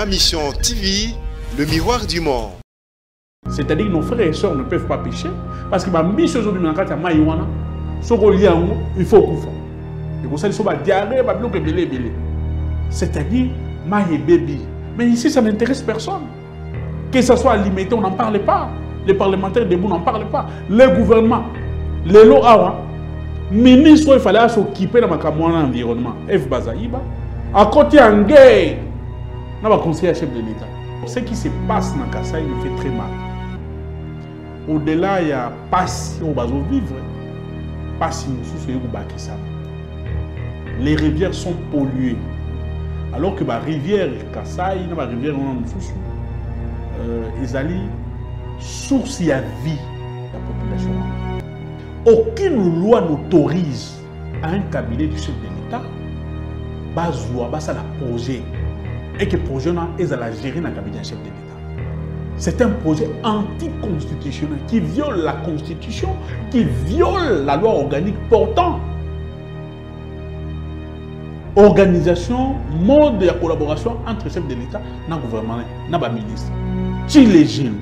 Ma Mission TV, le miroir du monde. C'est-à-dire que nos frères et sœurs ne peuvent pas pécher parce que ma mission aujourd'hui, il faut qu'on fasse. Et pour ça, il faut diarrhée, c'est-à-dire, baby. Mais ici, ça n'intéresse personne. Que ça soit limité, on n'en parle pas. Les parlementaires debout n'en parlent pas. Le gouvernement, les lois, ministre, il fallait s'occuper de l'environnement. F. Bazaïba. À côté, en guerre, on va conseiller chef de l'État. Ce qui se passe dans Kasaï me fait très mal. Au-delà, il y a passe au bateau vivre. Passe les rivières sont polluées. Alors que la rivière Kasaï, la rivière Ezali, source de vie de la population. Aucune loi n'autorise à un cabinet du chef de l'État de la projet et que le projet est la gérer dans le cabinet du chef de l'État. C'est un projet anticonstitutionnel qui viole la Constitution, qui viole la loi organique portant organisation, mode de collaboration entre le chef de l'État et le gouvernement et le ministre. C'est légitime.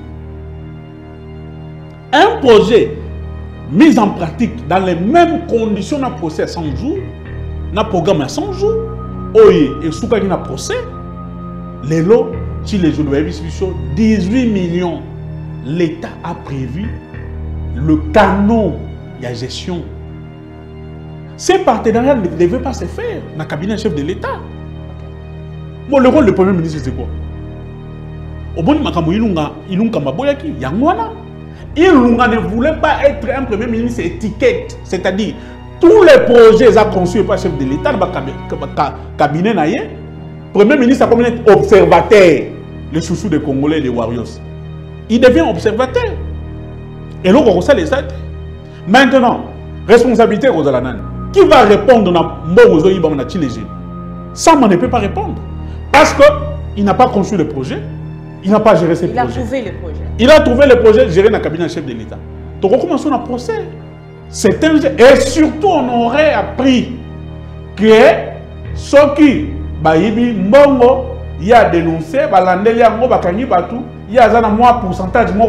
Un projet mis en pratique dans les mêmes conditions d'un procès à 100 jours, d'un programme à 100 jours, et sous un procès, les lots, si les jours de 18 millions, l'État a prévu le canon de la gestion. Ces partenariats ne devaient pas se faire dans le cabinet chef de l'État. Bon, le rôle du Premier ministre, c'est quoi? Au bon il ne voulait pas être un Premier ministre étiquette, c'est-à-dire tous les projets conçus par le chef de l'État dans le cabinet, le Premier ministre a comme être observateur, le chouchou des Congolais, des Warriors. Il devient observateur. Et donc, on sait les aides. Maintenant, responsabilité Rosalanan. Qui va répondre dans le ça, on ne peut pas répondre. Parce qu'il n'a pas conçu le projet, il n'a pas géré ses projets. Il a trouvé le projet. Il a trouvé le projet géré dans le cabinet chef de l'État. Donc, on commence un procès. Et surtout, on aurait appris que ceux qui Mbongo, il a dénoncé, il y a un pourcentage de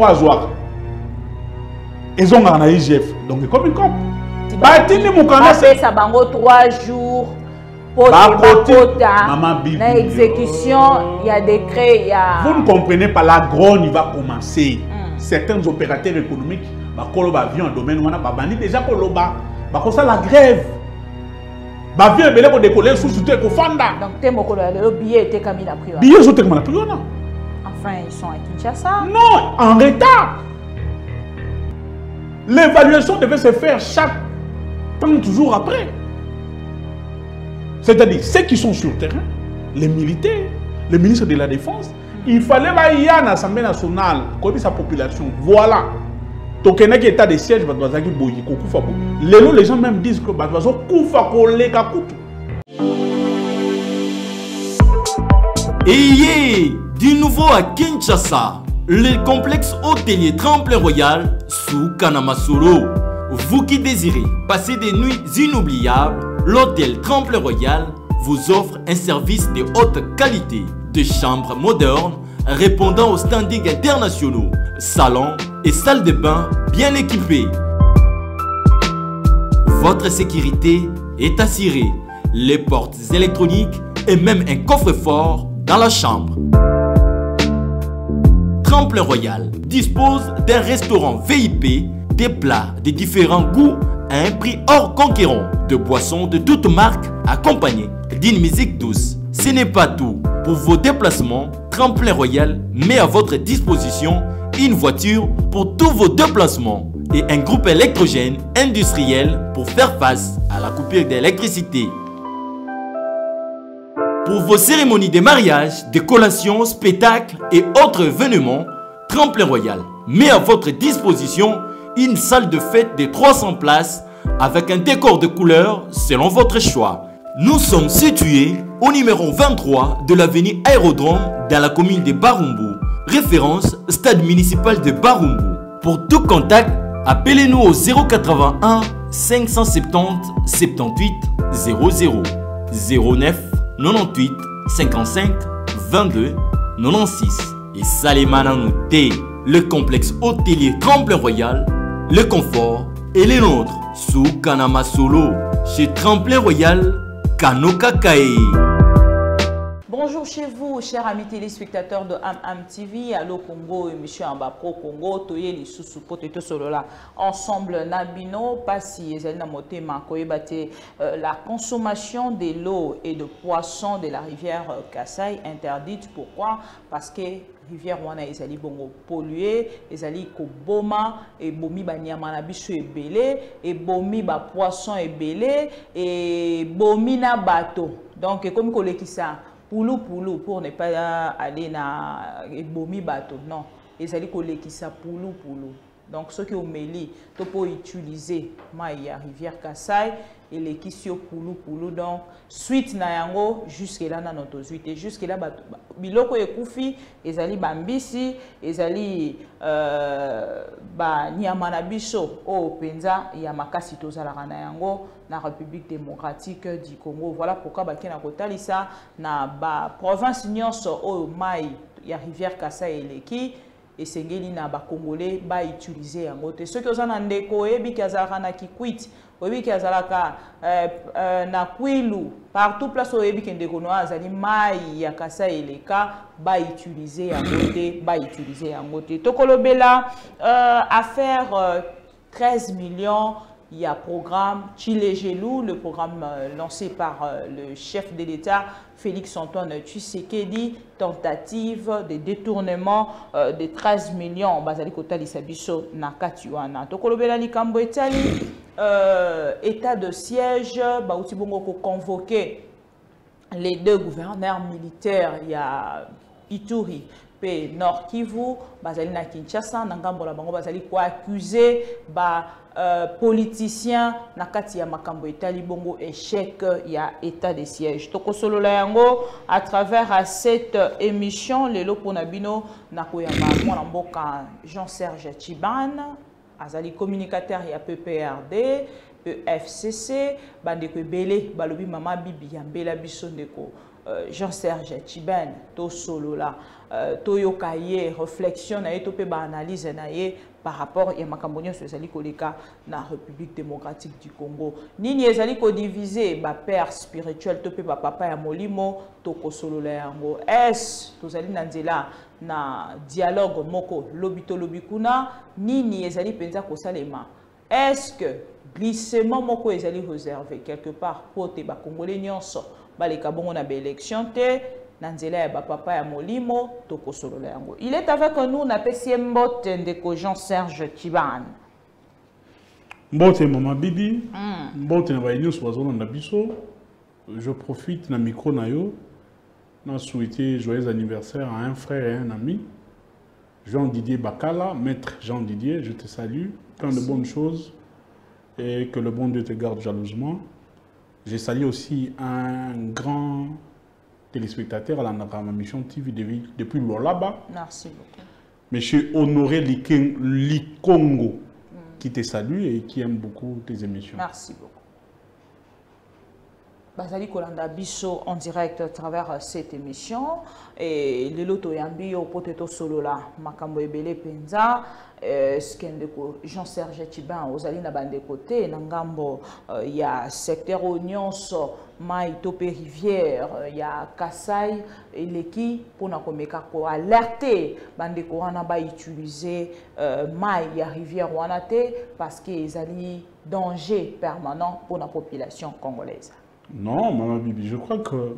ils ont un IGF. Donc, comme il compte. Ça bango 3 jours pour l'exécution, il y a décret, il y a... Vous ne comprenez pas, la grogne va commencer. Certains opérateurs économiques, avion en domaine, déjà la grève. Vient décoller sous soutien au Fanda. Donc, le billet était comme il a pris. Billet était comme il a pris. Enfin, ils sont à Kinshasa. Non, en retard. L'évaluation devait se faire chaque 30 jours après. C'est-à-dire, ceux qui sont sur le terrain, les militaires, le ministre de la Défense, il fallait qu'il y ait une assemblée nationale, comme sa population. Voilà. Donc, il y a un état de siège, les gens même disent que Ayez du nouveau à Kinshasa, le complexe hôtelier Tremplin Royal sous Kanamasolo. Vous qui désirez passer des nuits inoubliables, l'hôtel Tremplin Royal vous offre un service de haute qualité, de chambres modernes répondant aux standards internationaux, salons et salles de bain bien équipées. Votre sécurité est assurée, les portes électroniques et même un coffre-fort dans la chambre. Tremplin Royal dispose d'un restaurant VIP, des plats de différents goûts à un prix hors conquérant, de boissons de toutes marques accompagnées d'une musique douce. Ce n'est pas tout. Pour vos déplacements, Tremplin Royal met à votre disposition une voiture pour tous vos déplacements et un groupe électrogène industriel pour faire face à la coupure d'électricité. Pour vos cérémonies de mariage, de collations, spectacles et autres événements, Tremplin Royal met à votre disposition une salle de fête de 300 places avec un décor de couleurs selon votre choix. Nous sommes situés au numéro 23 de l'avenue Aérodrome dans la commune de Barumbu. Référence stade municipal de Barumbu. Pour tout contact, appelez-nous au 081 570 78 00 09 98 55 22 96 et Salemana Nouté, le complexe hôtelier Tremplin Royal, le confort et les nôtres sous Kanama Solo chez Tremplin Royal, Kanoka Kae. Bonjour chez vous, chers amis téléspectateurs de AM TV, Allo Congo, émission Amba Pro Congo, Toye li Susu Poteto Solola, ensemble Nabino, Passi, Ezelna Motema, Koyebate, la consommation de l'eau et de poissons de la rivière Kassai interdite. Pourquoi? Parce que rivière wana ezali bongo pollué, ezali ko boma et bomi ba nyama na biso ebele et bomi ba poisson ebele et bomi na bateau. Donc comme kolekisa Poulou pour ne pas aller na bomi bateau. Non, ils allaient coller qui ça poulou. Donc ceux qui ont mêlé, tu peux utiliser Maïa rivière Kassai et les kissio poulou. Donc suite na yango jusque là na notre suite et jusque là biloko ekufi ezali bambisi ezali ba nyama na biso o penza ya makasi tozalaka na yango na République démocratique du Congo. Voilà pourquoi bakena kotalisa na ba province nyonso o mai ya rivière Kassai eleki et sengeli na ba congolais ba utiliser yango te. Ceux qui ont ndeko ebi kazara na Kikwit oyebi kazalaka na Kwilu partout place oyebi kendeko no azali mai ya Kassai eleka ba utiliser yango te tokolobela affaire 13 millions. Il y a programme Chile Gelou, le programme lancé par le chef de l'État Félix Antoine Tshisekedi, tentative de détournement de 13 millions. Bazali Kotali Sabiso Nakatiwana. Tokolobela Likambo Etali, état de siège, Baouti Bongo convoqué les deux gouverneurs militaires, il y a Ituri. Nord Kivu, bazali na Kinshasa, nangambo la bango bazali ko accuser ba politicien na kati ya makambo etali bongo échec ya état de siège. Toko solo la yango à travers cette émission lelo pona bino na koyamba mwana mboka Jean-Serge Tchiban, azali communicateur ya PPRD, FCC, bandeko ebele balobi mama bibi ya mbela biso ndeko Jean-Serge Tchiban to solo la toyoka ye réflexion na ye to pe ba analyse na ye par rapport à makambonyo ezali koleka na République démocratique du Congo. Nini ezali ko diviser ba père spirituel to pe ba papa ya molimo to ko solo la yango. Est tozali na nzela na dialogue moko lobito lobikuna nini ezali penza ko salema. Est-ce que glissement moko ezali réservé quelque part pour te ba congolais nyonso baleka bongo na ba élection te nanzela ya papa ya molimo toko solo la yango. Il est avec nous na PCM Mbote ndeko Jean-Serge Tchiban. Mbote maman bibi, Mbote na ba news wazona na biso. Je profite na micro na yo na souhaiter joyeux anniversaire à un frère et un ami, Jean-Didier Bakala, maître Jean-Didier, je te salue, plein de bonnes choses et que le bon Dieu te garde jalousement. Je salue aussi un grand téléspectateur à la mission TV depuis Lolaba. Merci beaucoup. Monsieur Honoré Likongo, qui te salue et qui aime beaucoup tes émissions. Merci beaucoup. Bazali Kolanda Bisso en direct à travers cette émission et le loto yambi au poteto solo la makambo ebele penza skendeko Jean-Serge Tchiban ozali na bande côté nangambo ya secteur Onyonso mai topé rivière ya Kassai eleki pona komeka ko alerter bande ko wana ba utiliser mai ya rivière wana te parce que ezali danger permanent pour la population congolaise. Non, maman Bibi, je crois que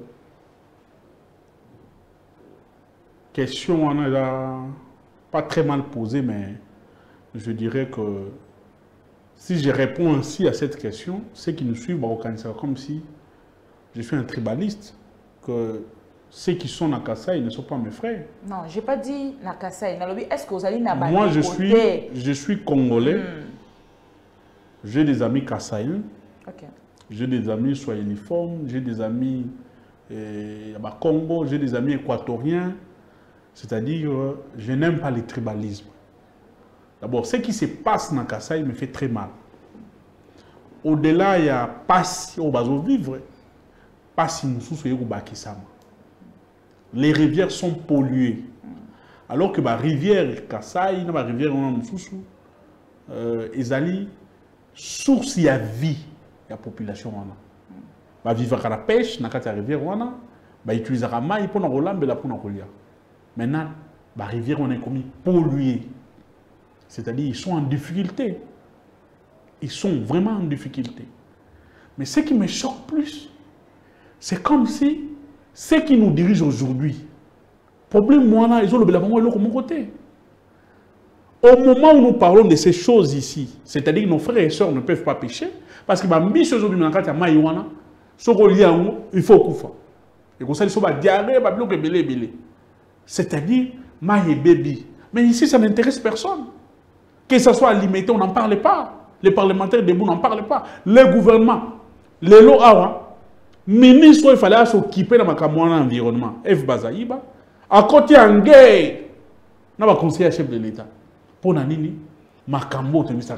question on a pas très mal posée, mais je dirais que si je réponds ainsi à cette question, ceux qui nous suivent vont reconnaître comme si je suis un tribaliste, que ceux qui sont à Kassai ne sont pas mes frères. Non, je n'ai pas dit na Kassai. Est-ce que vous allez na Moi, je suis congolais. J'ai des amis kassaïens. Ok. J'ai des amis swahiliformes, j'ai des amis à Congo, j'ai des amis équatoriens. C'est-à-dire, je n'aime pas le tribalisme. D'abord, ce qui se passe dans Kassai me fait très mal. Au-delà, il y a pas si on va vivre, pas si nous sommes au Bakisama. les rivières sont polluées. Alors que la rivière Kassai, la rivière Moussoussou, Ezali, source de vie de la population. Ba vivre à la pêche, dans la rivière, ba utiliser la maille pour nous lamber la pour nous coller. Maintenant, la rivière on est comme polluée. C'est-à-dire ils sont en difficulté. Ils sont vraiment en difficulté. Mais ce qui me choque plus, c'est comme si ceux qui nous dirigent aujourd'hui, problème moi ils ont le belabon et l'autre mon côté. Au moment où nous parlons de ces choses ici, c'est-à-dire que nos frères et sœurs ne peuvent pas pécher, parce que ma mission aujourd'hui dans le maïwana, il faut qu'on et comme ça, ils sont diarrhée, c'est-à-dire, maïe baby. Mais ici, ça n'intéresse personne. Que ce soit limité, on n'en parle pas. Les parlementaires debout n'en parlent pas. Le gouvernement, les lois, ministre, il fallait s'occuper de l'environnement. F. Bazaïba, à côté en guerre, on va conseiller chef de l'État. Pour Nanini, Makambo,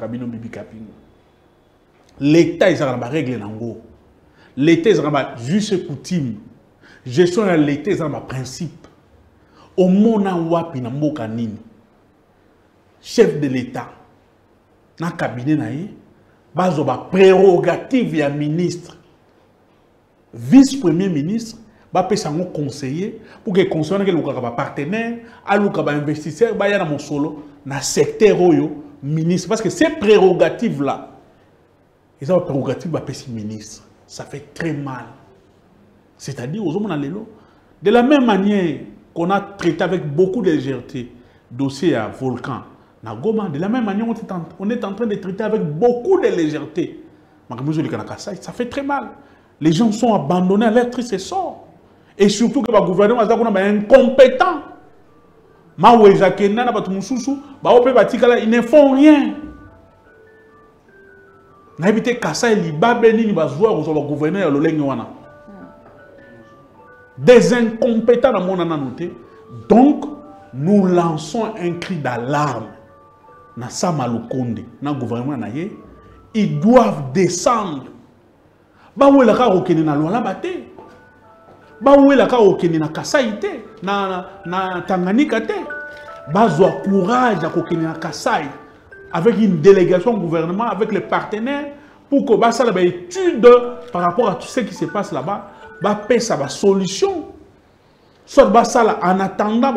l'État, il y a des règles. L'État, il y a juste coutume. Gestion de l'État, il y a des principes. Au monde, chef de l'État, dans le cabinet, il y a une prérogative de ministre. Vice-premier ministre, il y a un conseiller pour que le conseiller soit un partenaire, un investisseur, il y a un solo dans le secteur ministre. Parce que ces prérogatives-là, ils ont une prérogative de ministre. Ça fait très mal. C'est-à-dire, de la même manière qu'on a traité avec beaucoup de légèreté dossier à Volcan, de la même manière, on est en train de traiter avec beaucoup de légèreté. Ça fait très mal. Les gens sont abandonnés à leur triste sort. Et surtout que le gouvernement est incompétent. Ils ne font rien. Des incompétents dans mon ananoté. Donc, nous lançons un cri d'alarme. Dans Samalukonde, dans le gouvernement, ils doivent descendre. Où est la carokene na loi la bate? Où est la carokene na Kasaïte? Na Tanganyika te? Bazwa courage à kokene na Kasai avec une délégation au gouvernement, avec les partenaires, pour que ça la étude par rapport à tout ce qui se passe là-bas, paix ça va solution. Soit en attendant,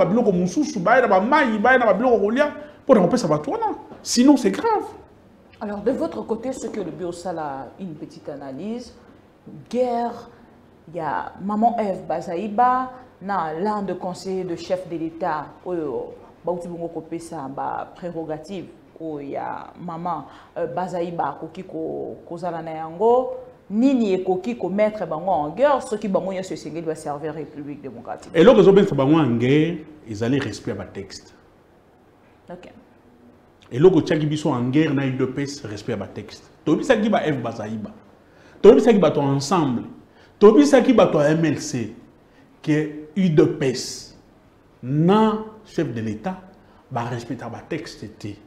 sinon c'est grave. Alors de votre côté, ce que le Biosal a une petite analyse, guerre, il y a Maman F. Bazaïba, l'un des conseillers de chef de l'État, prérogative, il y a Maman Bazaïba, qui Nini et Koki ko mettre bango en guerre, ceux qui bango ya se ségué doit servir la République démocratique. Et lorsque ils ont bango en guerre, ils allaient respecter le texte. OK. Et lorsque ils sont en guerre, na UDPS respecter le texte. Tobi ça qui ba F Bazaïba. Tobi ça qui ba ensemble. Tobi ça qui ba MLC que UDPS na chef de l'État ba respecter le texte.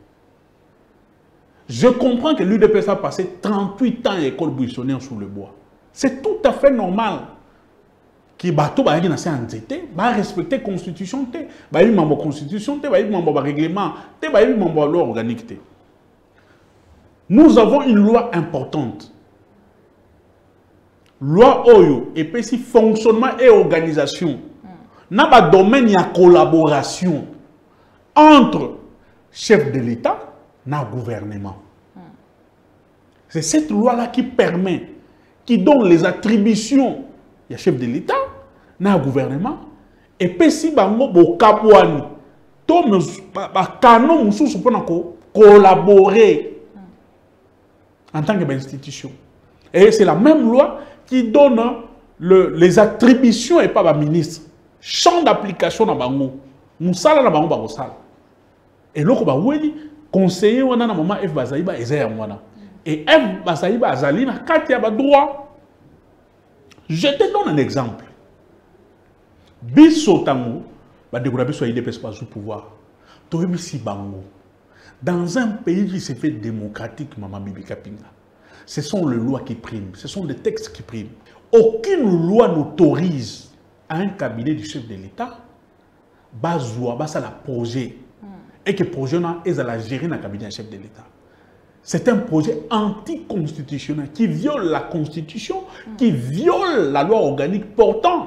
Je comprends que l'UDPS a passé 38 ans à l'école buissonnière sous le bois. C'est tout à fait normal que bateau va respecter la constitution, va membre constitution, va membre règlement, va membre loi organique. Nous avons une loi importante. Loi Oyo et puis si fonctionnement et organisation. Dans le domaine il y a collaboration entre chefs de l'État et le gouvernement. C'est cette loi-là qui permet, qui donne les attributions au chef de l'État, au gouvernement, et puis si bango bo kabwani, to canon mususu pour collaborer en tant qu'institution. Et c'est la même loi qui donne les attributions et pas le ministre. Champ d'application dans bango, musala na bango bakosala. Et loko ba weli conseiller wana na maman F Bazaïba ezaya wana. Et F Bazaïba azali na kati ya ba droit. Je te donne un exemple. Biso tango ba découvrir biso IDPS pas sous pouvoir. Toyebi si bango. Dans un pays qui se fait démocratique, maman Bibi Kapinga, ce sont les lois qui priment, ce sont les textes qui priment. Aucune loi n'autorise à un cabinet du chef de l'État, bazoua, basa la projet, et que le projet est à la gérer dans le cabinet du chef de l'État. C'est un projet anticonstitutionnel qui viole la Constitution, qui viole la loi organique portant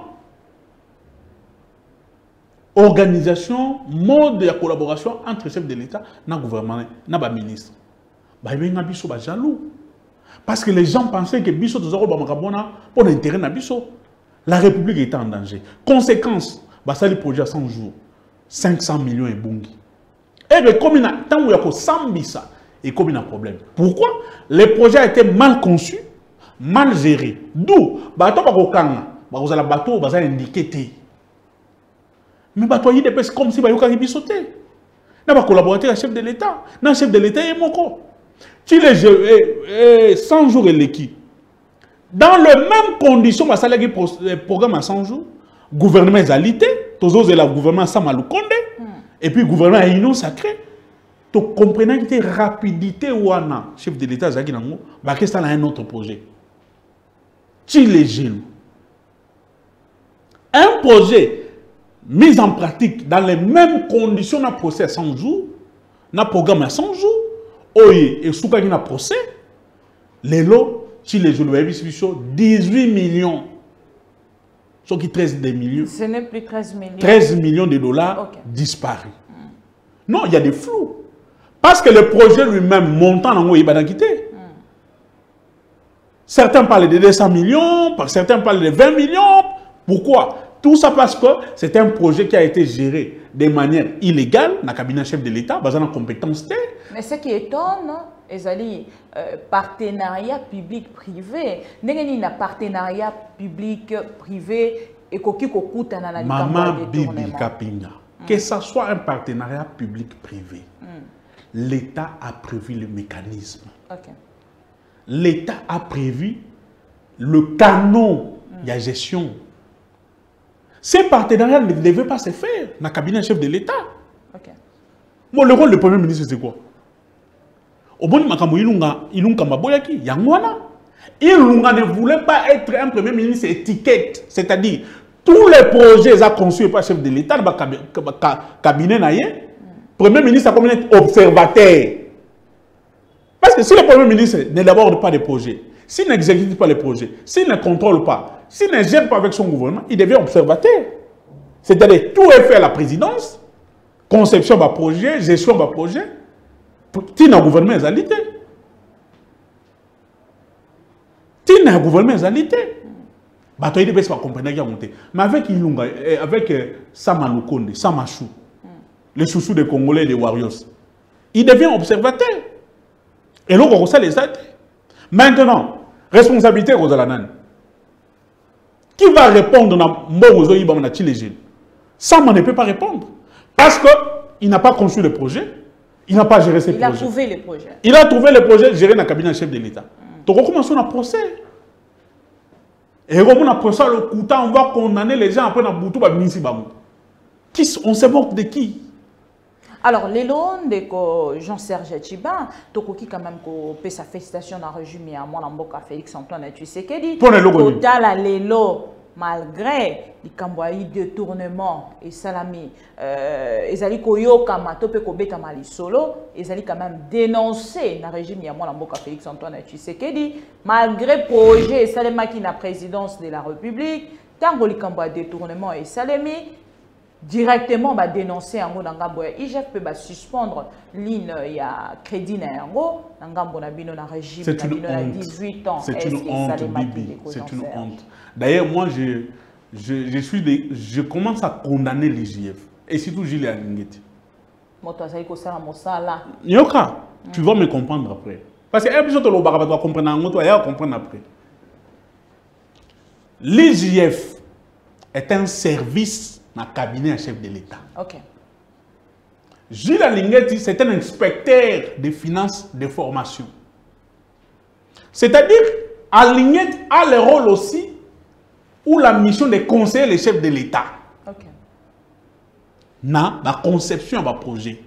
organisation, mode de collaboration entre le chef de l'État et le gouvernement, et le ministre. Il y a jaloux. Parce que les gens pensaient que Bisso pour l'intérêt de Bisso. La République était en danger. Conséquence, ça le projet à 100 jours, 500 millions et bungi. Et bien, comme il y a tant où il y a 100 bissa, et comme il y a un problème. Pourquoi? Le projet a été mal conçu, mal géré. D'où, bateau vous avez bateau, vous avez indiqué. Mais bateau il est comme si vous avez sauté. Vous avez collaboré avec le chef de l'État. Le chef de l'État est mon corps. Tu les 100 jours et l'équipe. Dans les mêmes conditions, le programme à 100 jours, le gouvernement est alité, le gouvernement Samaloukonde, et puis le gouvernement est union sacré. Tu comprends que la rapidité ou le chef de l'État, c'est un autre projet. Tu les jeunes. Un projet mis en pratique dans les mêmes conditions, dans le procès à 100 jours, dans le programme à 100 jours, et sous le procès, les lots, si les jours, 18 millions. Ce qui 13 des millions. Ce n'est plus 13 millions. 13 millions de dollars disparus. Non, il y a des flous. Parce que le projet lui-même, montant en haut, il va quitter. Certains parlent de 200 millions, certains parlent de 20 millions. Pourquoi? Tout ça parce que c'est un projet qui a été géré de manière illégale dans le cabinet chef de l'État, basé sur la compétence. Mais ce qui étonne, c'est partenariat public-privé. N'est-ce pas partenariat public-privé et qui coûte dans la Maman Bibi Kapinga. Que ce soit un partenariat public-privé, l'État a prévu le mécanisme. L'État a prévu le canon de la gestion. Ces partenariats ne devaient pas se faire dans le cabinet chef de l'État. Bon, le rôle du Premier ministre, c'est quoi? Au bon Ilunga ne voulait pas être un Premier ministre étiquette. C'est-à-dire, tous les projets conçus par le chef de l'État, dans le cabinet, le Premier ministre a comme être observateur. Parce que si le Premier ministre n'élabore pas des projets, s'il n'exécute pas les projets, s'il ne contrôle pas, s'il ne gère pas avec son gouvernement, il devient observateur. C'est-à-dire, tout est fait à la présidence, conception de projet, gestion de projet, si le gouvernement est alité. Si le gouvernement est alité. Il ne peut pas comprendre qu'il y a monté. Mais avec Ilunga, avec Samaloukonde, Samachou, les chouchous des Congolais, des Warriors, il devient observateur. Et là, on reçoit les aides. Maintenant, responsabilité Rosalanan. Qui va répondre dans Mbozo Ibamana Tchilejin? Sama ne peut pas répondre. Parce qu'il n'a pas conçu le projet, il n'a pas géré ses projets. Il a trouvé les projets. Il a trouvé les projets gérés dans le cabinet chef de l'État. Donc, on commence à procès. Et comme on a procès, on va condamner les gens après dans Boutou, on se moque de qui? Alors, les loans de Jean-Serge Tchiba, Tokoki quand même fait sa félicitation dans le régime à mon amboka Félix-Antoine Tshisekedi. Pour les loans. Total, les loans, malgré les camboyés détournement et salami, ils koyo kama tope kobeta mali solo, ils allaient quand même dénoncer dans le régime à mon amboka Félix-Antoine Tshisekedi, malgré projet et salama qui na présidence de la République, tant que les camboyés détournement et salami. Directement dénoncer en Ngambo IGF peut suspendre ligne il y a crédit na Ngambo na bino na régime na bino na 18 ans. C'est une honte, Bibi. C'est une honte. D'ailleurs, moi je commence à condamner l'IGF et surtout Gilles Alingeti. Yoka, tu vas me comprendre après. Parce que un tu vas comprendre après. L'IGF est un service dans le cabinet chef de l'État. Gilles Alingeti, c'est un inspecteur des finances de formation. C'est-à-dire, Alingeti a le rôle aussi ou la mission de conseiller les chefs de l'État. Dans la conception de projet.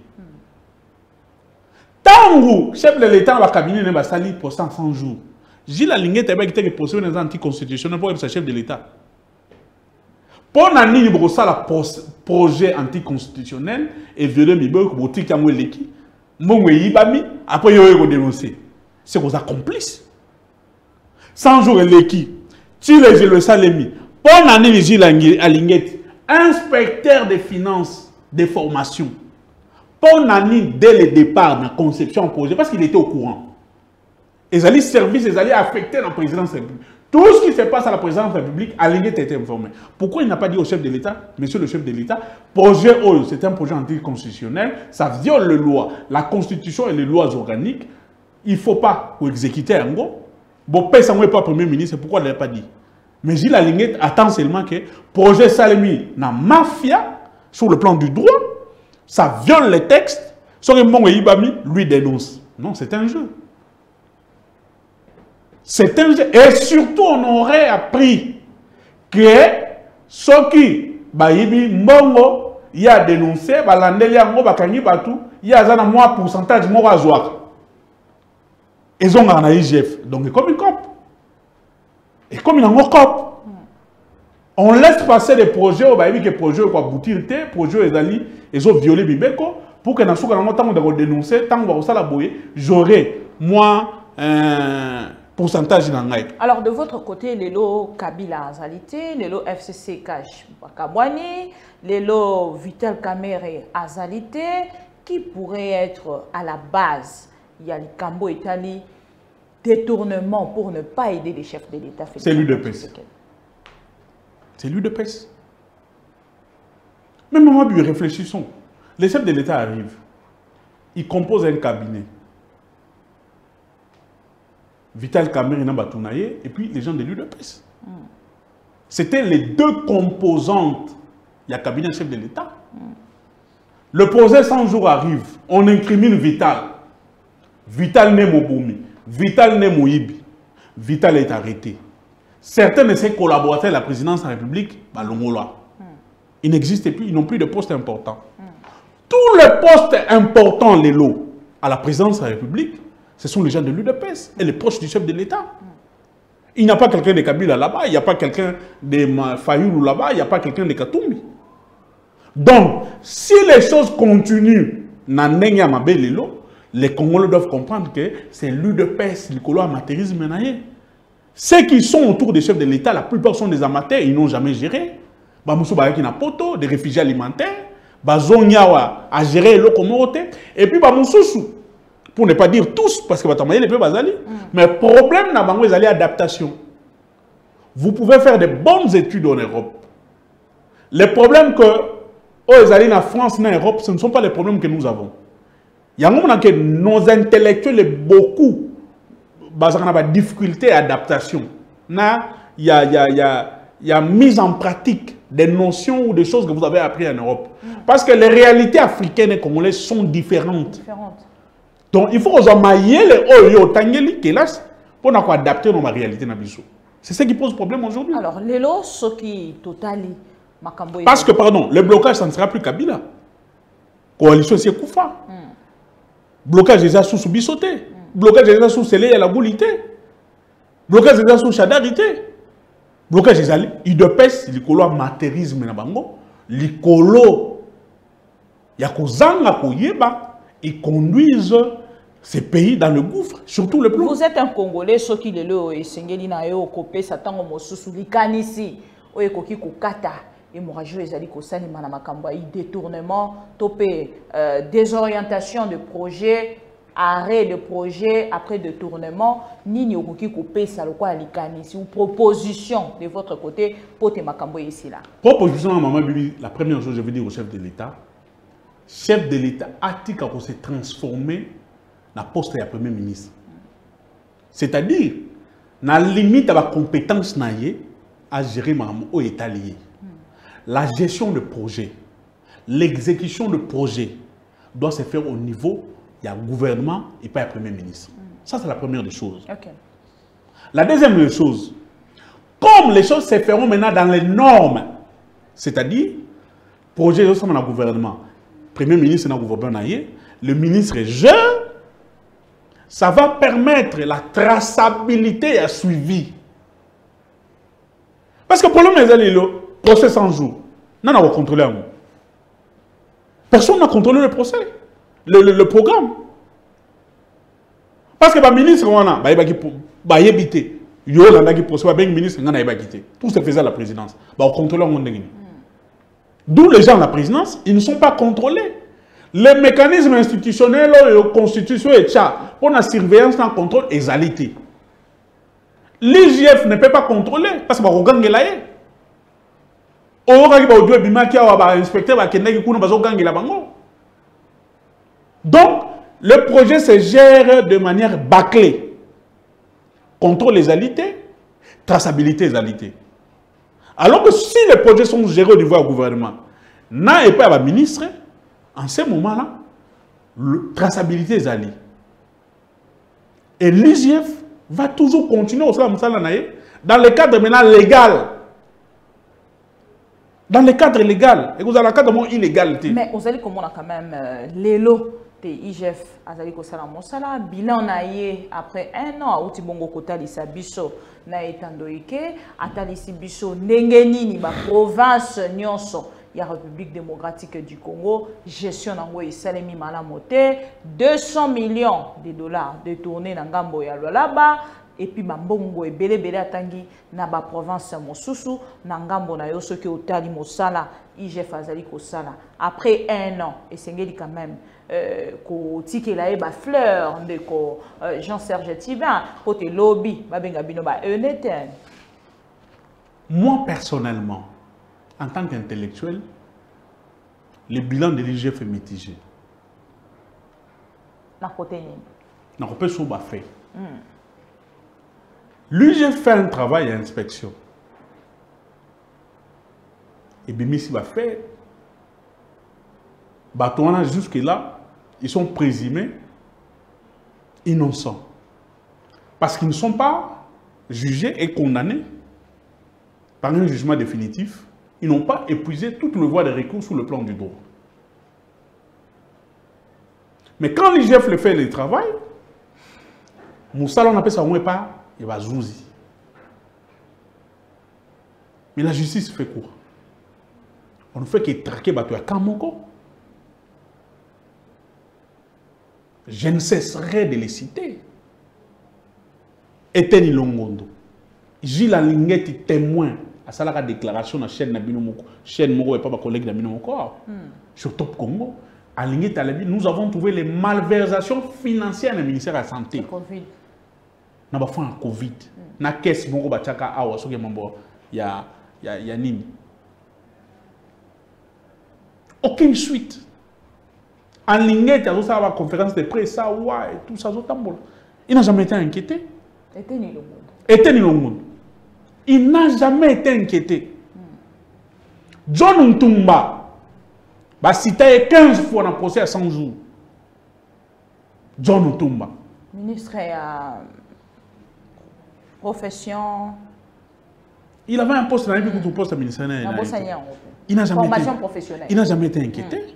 Tant que le chef de l'État dans le cabinet n'est pas sali pour 100 jours, Gilles Alingeti a été procédé dans l'anticonstitutionnel pour être chef de l'État. Pour nani ça la projet anticonstitutionnel et violer Mibeko boutique à moi l'équipe. Mon yibami après yo dénoncer. C'est vos accomplices. 100 jours l'équipe. Tu les le salemi. Pour nani les alignet. Inspecteur des finances des formations. Pour nani dès le départ dans la conception projet parce qu'il était au courant. Les alliés services, les alliés affectés dans la présidence de la République. Tout ce qui se passe à la présidence de la République, Alignet était informé. Pourquoi il n'a pas dit au chef de l'État, monsieur le chef de l'État, projet OL, c'est un projet anticonstitutionnel, ça viole les lois, la Constitution et les lois organiques. Il ne faut pas exécuter un gros. Bon, ça n'est pas Premier ministre, pourquoi il ne l'a pas dit? Mais Gilles Alignet attend seulement que le projet Salemi n'a mafia sur le plan du droit, ça viole les textes, son Ibami lui dénonce. Non, c'est un jeu. C'est un jeu. Et surtout, on aurait appris que ceux qui Mbongo, il a dénoncé, il y a un pourcentage de ils ont un IGF. Donc, comme une COP. Et comme il y a un COP. On laisse passer des projets, des projets qui aboutir, des projets ils ont violé Bibeko, pour que dans ce cas-là, on dénoncer, tant que ça la j'aurai moins pourcentage dans l'aide. Alors, de votre côté, les lots Kabila Azalité, les lots FCC Cash Bakabwani, les lots Vital Kamere Azalité, qui pourrait être à la base, il y a le Cambo Italie, détournement pour ne pas aider les chefs de l'État. C'est l'UDPS. C'est l'UDPS. Mais moment, réfléchissons. Les chefs de l'État arrivent. Ils composent un cabinet. Vital Kamere Nabatounaye et puis les gens de l'UDPS. C'était les deux composantes. Il y a cabinet chef de l'État. Le procès 100 jours arrive. On incrimine Vital. Vital n'est Moboumi. Vital n'est Moïbi. Vital est arrêté. Certains de ses collaborateurs de la présidence de la République, ils n'existent plus, ils n'ont plus de postes importants. Tous les postes importants, les lots, à la présidence de la République, ce sont les gens de l'UDPS et les proches du chef de l'État. Il n'y a pas quelqu'un de Kabila là-bas, il n'y a pas quelqu'un de Fayoulou là-bas, il n'y a pas quelqu'un de Katumbi. Donc, si les choses continuent, les Congolais doivent comprendre que c'est l'UDPS, le amateurisme. Ceux qui sont autour des chefs de l'État, la plupart sont des amateurs, ils n'ont jamais géré. Des réfugiés alimentaires, Bazonyawa a géré le communauté, et puis pour ne pas dire tous, parce que les peuples bazali, mais le problème c'est l'adaptation. Vous pouvez faire de bonnes études en Europe. Les problèmes que en France et en Europe, ce ne sont pas les problèmes que nous avons. Il y a un moment que nos intellectuels beaucoup de difficulté d'adaptation. Il y a mise en pratique des notions ou des choses que vous avez apprises en Europe. Parce que les réalités africaines et congolaises sont différentes. Donc il faut que vous maillez les Tangeli pour adapter nos réalités. C'est ce qui pose problème aujourd'hui. Alors, les lots, ce qui totali. Parce que, pardon, le blocage, ça ne sera plus Kabila. Coalition, c'est Koufa. Blocage déjà sous Bissoté. Blocage déjà sous Sélé et la Goulité. Blocage déjà sous Chadarité. Blocage déjà UDPS, l'icolo amatérisme na bango. L'icolo, yakozanga koyeba, ils conduisent ces pays dans le gouffre, surtout le plus. Vous êtes un Congolais, ceux qui le lo et sengeli na yo kopé satan mosusu likanisi oye koki kokata et morajo ezali ko salima na makamba i détournement topé désorientation de projet, arrêt de projet après détournement nini okoki kopé ça le quoi likanisi ou proposition de votre côté pour te makambo ici là. Proposition à maman Bibi, la première chose je veux dire au chef de l'État a-t-il qu'à se transformer la poste de Premier ministre. C'est-à-dire, na limite de la compétence à gérer au État lié. La gestion de projet, l'exécution de projet doit se faire au niveau du gouvernement et pas du Premier ministre. Ça, c'est la première des choses. Okay. La deuxième des choses, comme les choses se feront maintenant dans les normes, c'est-à-dire, projet dans le gouvernement, Premier ministre dans le gouvernement, le ministre est jeune, ça va permettre la traçabilité et le suivi. Parce que le problème est procès 100 jours. Non, on va contrôler un mot. Personne n'a contrôlé le procès, le programme. Parce que le ministre, il a évité. Il y a un procès, il ministre, il a évité. Tout se faisait à la présidence. On contrôle le monde. D'où les gens de la présidence, ils ne sont pas contrôlés. Les mécanismes institutionnels, la constitution et pour la surveillance, la contrôle, est alité. L'IGF ne peut pas contrôler parce que va regarder là. Donc, le projet se gère de manière bâclée. Contrôle les alités, traçabilité des alités. Alors que si les projets sont gérés au niveau du gouvernement, n'a et pas le ministre, en ce moment-là, la traçabilité des alliés. Et l'IGF va toujours continuer au sein dans le cadre maintenant légal. Dans le cadre légal. Et vous avez le cadre illégal. Mais vous allez comment quand même l'élo de l'IGF azali kosala mosala bilan naie après 1 an auti bongo kotalisa biso na etandoike atalisi biso ndenge nini ba province nyonso ya République démocratique du Congo gestion nango esalemi malamu te 200 millions de dollars détournés na ngambo ya Lualaba et puis bambongo ebele atangi na ba province mosusu na ngambo na yo soki otali mosala IGF azali kosala après 1 an et sengeli quand même ko tikela e ba fleur ndeko Jean-Serge Tibin côté lobby ba benga bino ba ENETEN. Moi personnellement en tant qu'intellectuel le bilan de l'IGF est mitigé. Na côté ni na ko peut so ba fait. L'IGF fait un travail d'inspection. Et Bimisi va faire. Batouana jusque-là, ils sont présumés innocents. Parce qu'ils ne sont pas jugés et condamnés par un jugement définitif. Ils n'ont pas épuisé toute le voie de recours sur le plan du droit. Mais quand l'IGF le fait le travail, Moussa, on appelle ça au moins pas. Il va zouzi. Mais la justice fait quoi? On ne fait que traquer Batoua Kamoko. Je ne cesserai de les citer. Eteni Longondo. Gilles Alingeti témoin à ça la déclaration dans la chaîne Nabino Moko. Chaîne Moko et pas ma collègue Nabino Moko. Sur Top Congo. Alingeti Alabi, nous avons trouvé les malversations financières dans le ministère de la Santé. Covid. Na ba fa en Covid na caisse moko ba chaka awa soki mambo ya nini aucune suite en ligne tu as ça la conférence de presse ça ouais et tout ça zotambola il n'a jamais été inquiété Eteni Longondo il n'a jamais été inquiété John Ntumba ba cité 15 fois dans procès à 100 jours John Ntumba ministre à profession. Il avait un poste dans le poste ministériel. Il n'a jamais formation professionnelle. Il n'a jamais été inquiété.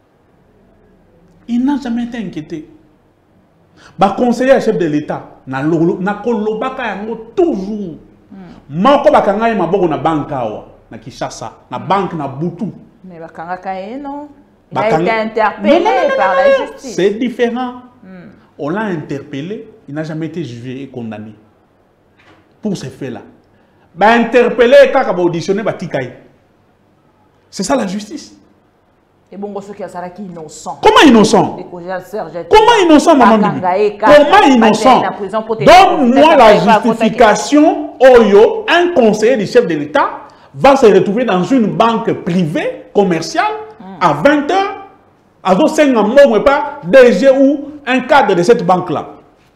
Il n'a jamais été inquiété. Bah conseiller chef de l'État na kolobaka yango toujours. Moko bakanga ma boko na banque awa na Kinshasa, na banque na Butu. Mais bakanga kaé non. Il a été interpellé par la justice. C'est différent. On l'a interpellé, il n'a jamais été jugé et condamné. Pour ces faits-là. Bah interpellé quand on va auditionner Batikaï. C'est ça la justice. Et bon, ceux qui sont innocents. Comment innocent? Comment innocent, maman Bibi? Comment innocent? Donne-moi la justification. Oyo, un conseiller du chef de l'État va se retrouver dans une banque privée, commerciale, à 20h, à 5 ans, pas DG ou un cadre de cette banque-là.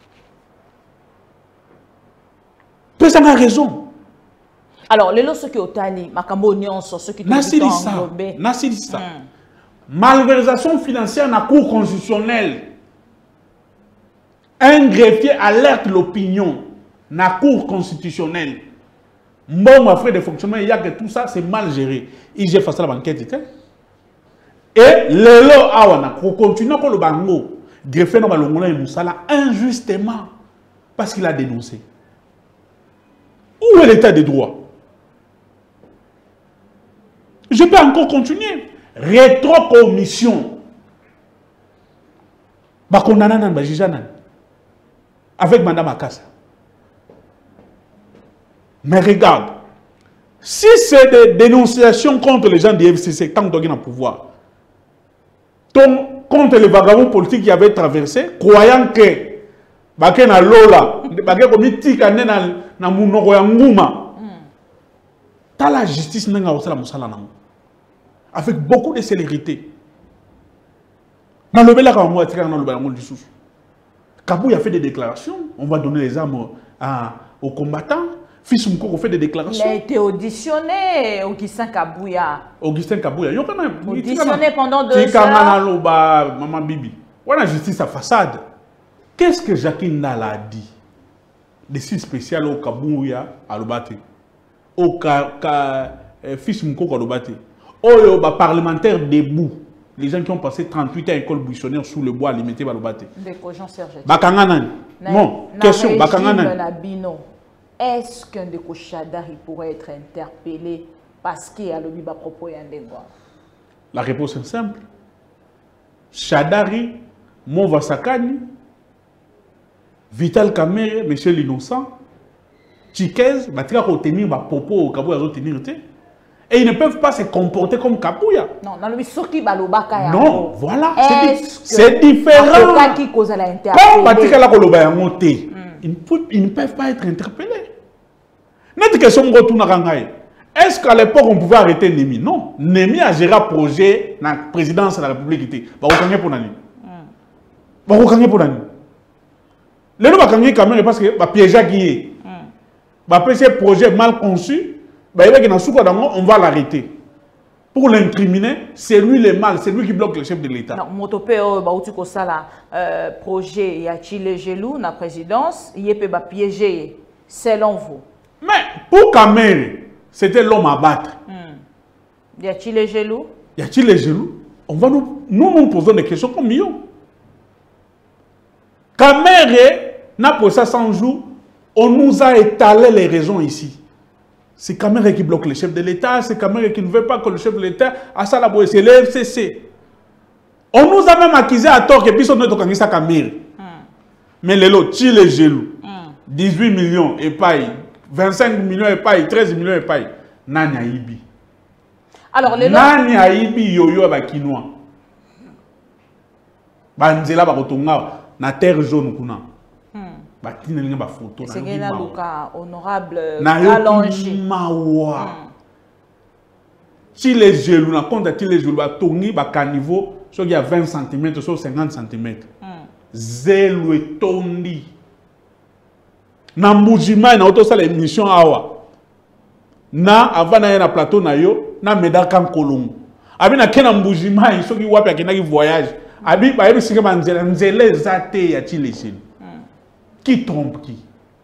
Ça a raison. Alors, les lots qui ont tali, Makambo Nyonso, ceux qui ont englobé. Nassilissa. Malversation financière dans la Cour constitutionnelle. Un greffier alerte l'opinion dans la Cour constitutionnelle. Mon frère de fonctionnement, il y a que tout ça, c'est mal géré. Il j'ai fait la banquette. Et les lots, on continue à le bango. Greffier dans le Longola et Moussala injustement. Parce qu'il a dénoncé. Où est l'état des droits? Je peux encore continuer. Rétrocommission. Avec Madame Akassa. Mais regarde, si c'est des dénonciations contre les gens du FCC, tant qu'ils ont le pouvoir, contre les vagabonds politiques qui avaient traversé, croyant que Bakena Lola, Bakena Komiti Kane na Munoko ya Nguma, t'as la justice n'a pas avec beaucoup de célérité. Dans le Bela Kamou, dans le Bela du Sous. Kabou a fait des déclarations, on va donner les armes aux combattants. Fils Moukoko fait des déclarations. Il a été auditionné, Augustin Kabouya. Augustin Kabouya. Auditionné pendant 2 heures. Maman Bibi. On a justice à façade. Qu'est-ce que Jacqueline Nala a dit? Des sites spéciaux au Kabouya à l'Obate. Au Fils Moukoko à l'Obate. Au parlementaire debout. Les gens qui ont passé 38 ans à l'école buissonnière sous le bois alimenté par l'Obate. Bakanganan. Non, question. Bakanganan. Est-ce qu'un de Kochadari pourrait être interpellé parce qu'il y a le biba propos Yandengwa? La réponse est simple. Chadari, Mouvasakani, Vital Kamere, Monsieur l'Innocent, Chikez, Batika retenir ma propos au Kabouya retenir. Et ils ne peuvent pas se comporter comme Kabouya. Non, dans le Soki Balobaka. Non, voilà. C'est différent. Comme Batika la Koloba Yamote. Ils ne peuvent pas être interpellés. Notre question est-ce qu'à l'époque on pouvait arrêter Némi? Non. Némi a géré un projet dans la présidence de la République. Il va pour Nani. Il va pour Nani. Les gens vont caméra parce que va piéger qui est. Va passer projet mal conçu. On va l'arrêter. Pour l'incriminer, c'est lui le mal, c'est lui qui bloque le chef de l'État. Non, Motopeo, Baoutuko Sala, projet, y a-t-il les gelous, la présidence, il peut pas piéger, selon vous. Mais pour Kamere, c'était l'homme à battre. Y a-t-il les gelous? Y a-t-il les gelous? On va nous posons des questions comme millions. Kamere n'a pour ça 100 jours, on nous a étalé les raisons ici. C'est Kamere qui bloque le chef de l'État, c'est Kamere qui ne veut pas que le chef de l'État a ça la boue, c'est le FCC. On nous a même accusé à tort que personne ne doit ça Kamere. Mais les lots, tu les gelous. 18 millions et paille, 25 millions et paille, 13 millions et paille. Nani Aibi. Alors les lots. Nani Aibi yoyo ba Kinois. Banzela ba kotonga na terre jaune kuna. C'est un honorable allongé. Si les gelous, na compte si les gelous, tongi ba caniveau, il y a 20 cm, sur 50 cm. Zelo et tondi. Na moujima na auto ça l'émission awa. Na avant na na plateau na yo, na medaka kolongo. Abi na kena moujima, il faut qu'il wapi akena ki voyage. Abi ba yebi singa manzela nzele zate ya ti les gelous. Qui trompe qui?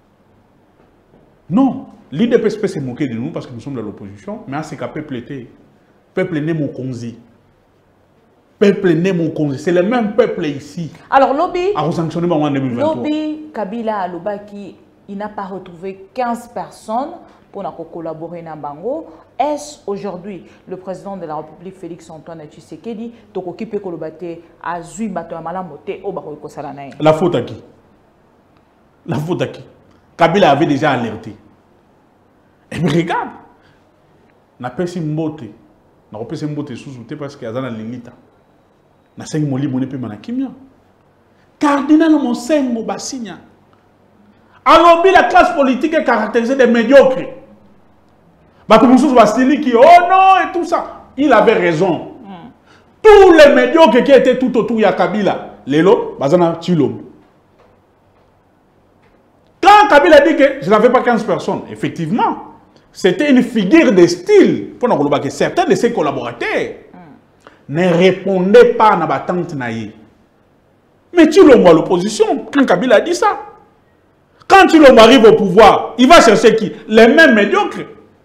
Non. L'IDP peut se moquer de nous parce que nous sommes de l'opposition, mais à ce cas, peuple était. Peuple n'est mon conzi. Peuple n'est mon conzi. C'est le même peuple ici. Alors, lobby. À sanctionner en 2023. Lobby, Kabila Alobaki, il n'a pas retrouvé 15 personnes pour collaborer dans Bango. Est-ce aujourd'hui le président de la République, Félix Antoine Tshisekedi, qui peut collaborer à Zui Batomala Mote au Bako Salanaï? La faute à qui? La faute à qui? Kabila avait déjà alerté. Et mais regarde, n'a pas si mbote, n'a pas si mbote sous-souté parce qu'il y a dans l'élite. N'a pas si moli moné pe manakimia. Cardinal Monsengo Bassinia. Alors, la classe politique est caractérisée de médiocres. Bakoumoussous Bastili qui, oh non, et tout ça. Il avait raison. Tous les médiocres qui étaient tout autour de Kabila, Lélo, Bazana Chilom. Quand Kabila dit que je n'avais pas 15 personnes, effectivement, c'était une figure de style. Pour nous dire que certains de ses collaborateurs ne répondaient pas à la battante naïe. Mais Chilom à l'opposition, quand Kabila a dit ça, quand Chilom arrive au pouvoir, il va chercher qui? Les mêmes médiocres.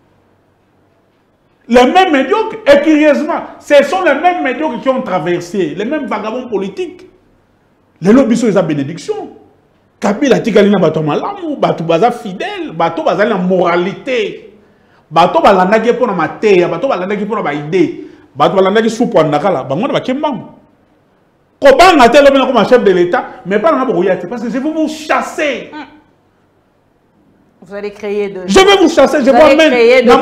Les mêmes médiocres. Et curieusement, ce sont les mêmes médiocres qui ont traversé, les mêmes vagabonds politiques. Les lobbies sont les bénédictions. Kabila Tikalina Bato Malamu, Bato Baza fidèle, Bato Baza la moralité. bato balandaki pour na mateya, bato balandaki pour na ba idée, bato balandaki soupo ndakala, bango na ba kembango. Kobanga te l'homme comme chef de l'État, mais pas dans la parce que je vais vous chasser. Vous allez créer de... Je vais vous chasser, je vais créer de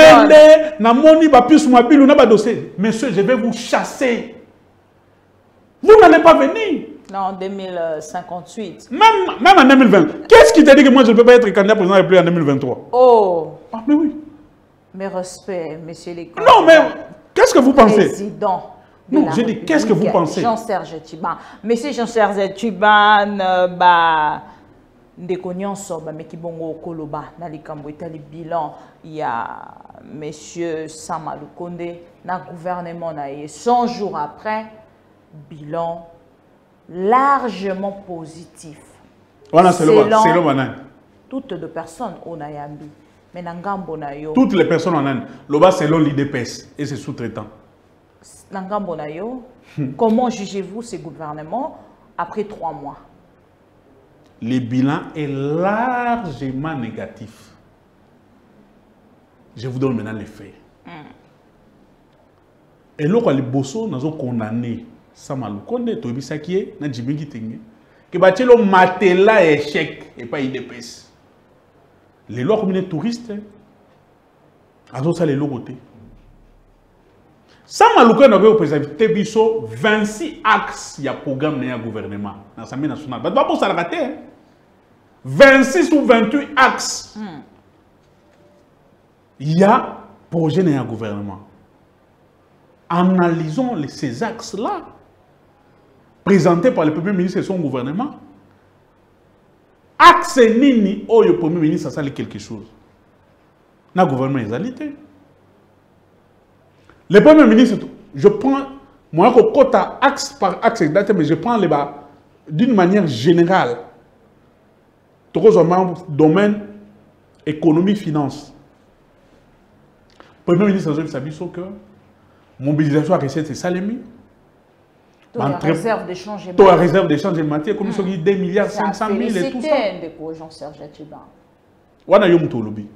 personnes. Monsieur, je vais vous chasser. Vous n'allez pas venir. Non, en 2058. Même en 2020. Qu'est-ce qui t'a dit que moi je ne peux pas être candidat président de la République en 2023? Oh. Ah, mais oui. Mes respects, monsieur les candidats. Non, mais qu'est-ce que vous pensez? Président. Non, je dis, qu'est-ce que vous pensez? Jean-Serge Tchiban. Monsieur Jean-Serge Tchiban, Ndekonyonso, Mekibongo Koloba, Nalikambo Itali bilan, il y a monsieur Samalou Konde, na gouvernement, 100 jours après, bilan largement positif. Voilà, c'est le banane. Toutes les personnes au Nayambi. Mais Nangambo Nayo. Toutes les personnes en Inde. Loba, c'est l'IDPS et ses sous-traitants. Nangambo Nayo. Comment jugez-vous ce gouvernement après 3 mois? Le bilan est largement négatif. Je vous donne maintenant les faits. Et là, les bosso, nous avons condamné Samalou Konde, Tobi Sakie, Nadjibingi Tengue, que bâtiment matela échec et pas IDPS. Les lois comme les touristes, elles ont ça les lois. Samalou Konde avait représenté 26 axes de programme de gouvernement dans l'Assemblée nationale. Pas pour ça rater. 26 ou 28 axes. Il y a projet de gouvernement. Analysons ces axes-là, présentés par le Premier ministre et son gouvernement. Axe nini, oh, le Premier ministre, ça sert quelque chose. Le gouvernement est alité. Le Premier ministre, je prends, moi, quota axe par axe, mais je prends les bas d'une manière générale. Domaine économie, finance. Le Premier ministre a dit que mobilisation à recette, c'est ça les mis. La réserve d'échange et la réserve d'échange et matière, comme ça, 2 milliards 500 000 et tout ça. C'était un Jean-Serge Tchiban. Wana yom to lobby.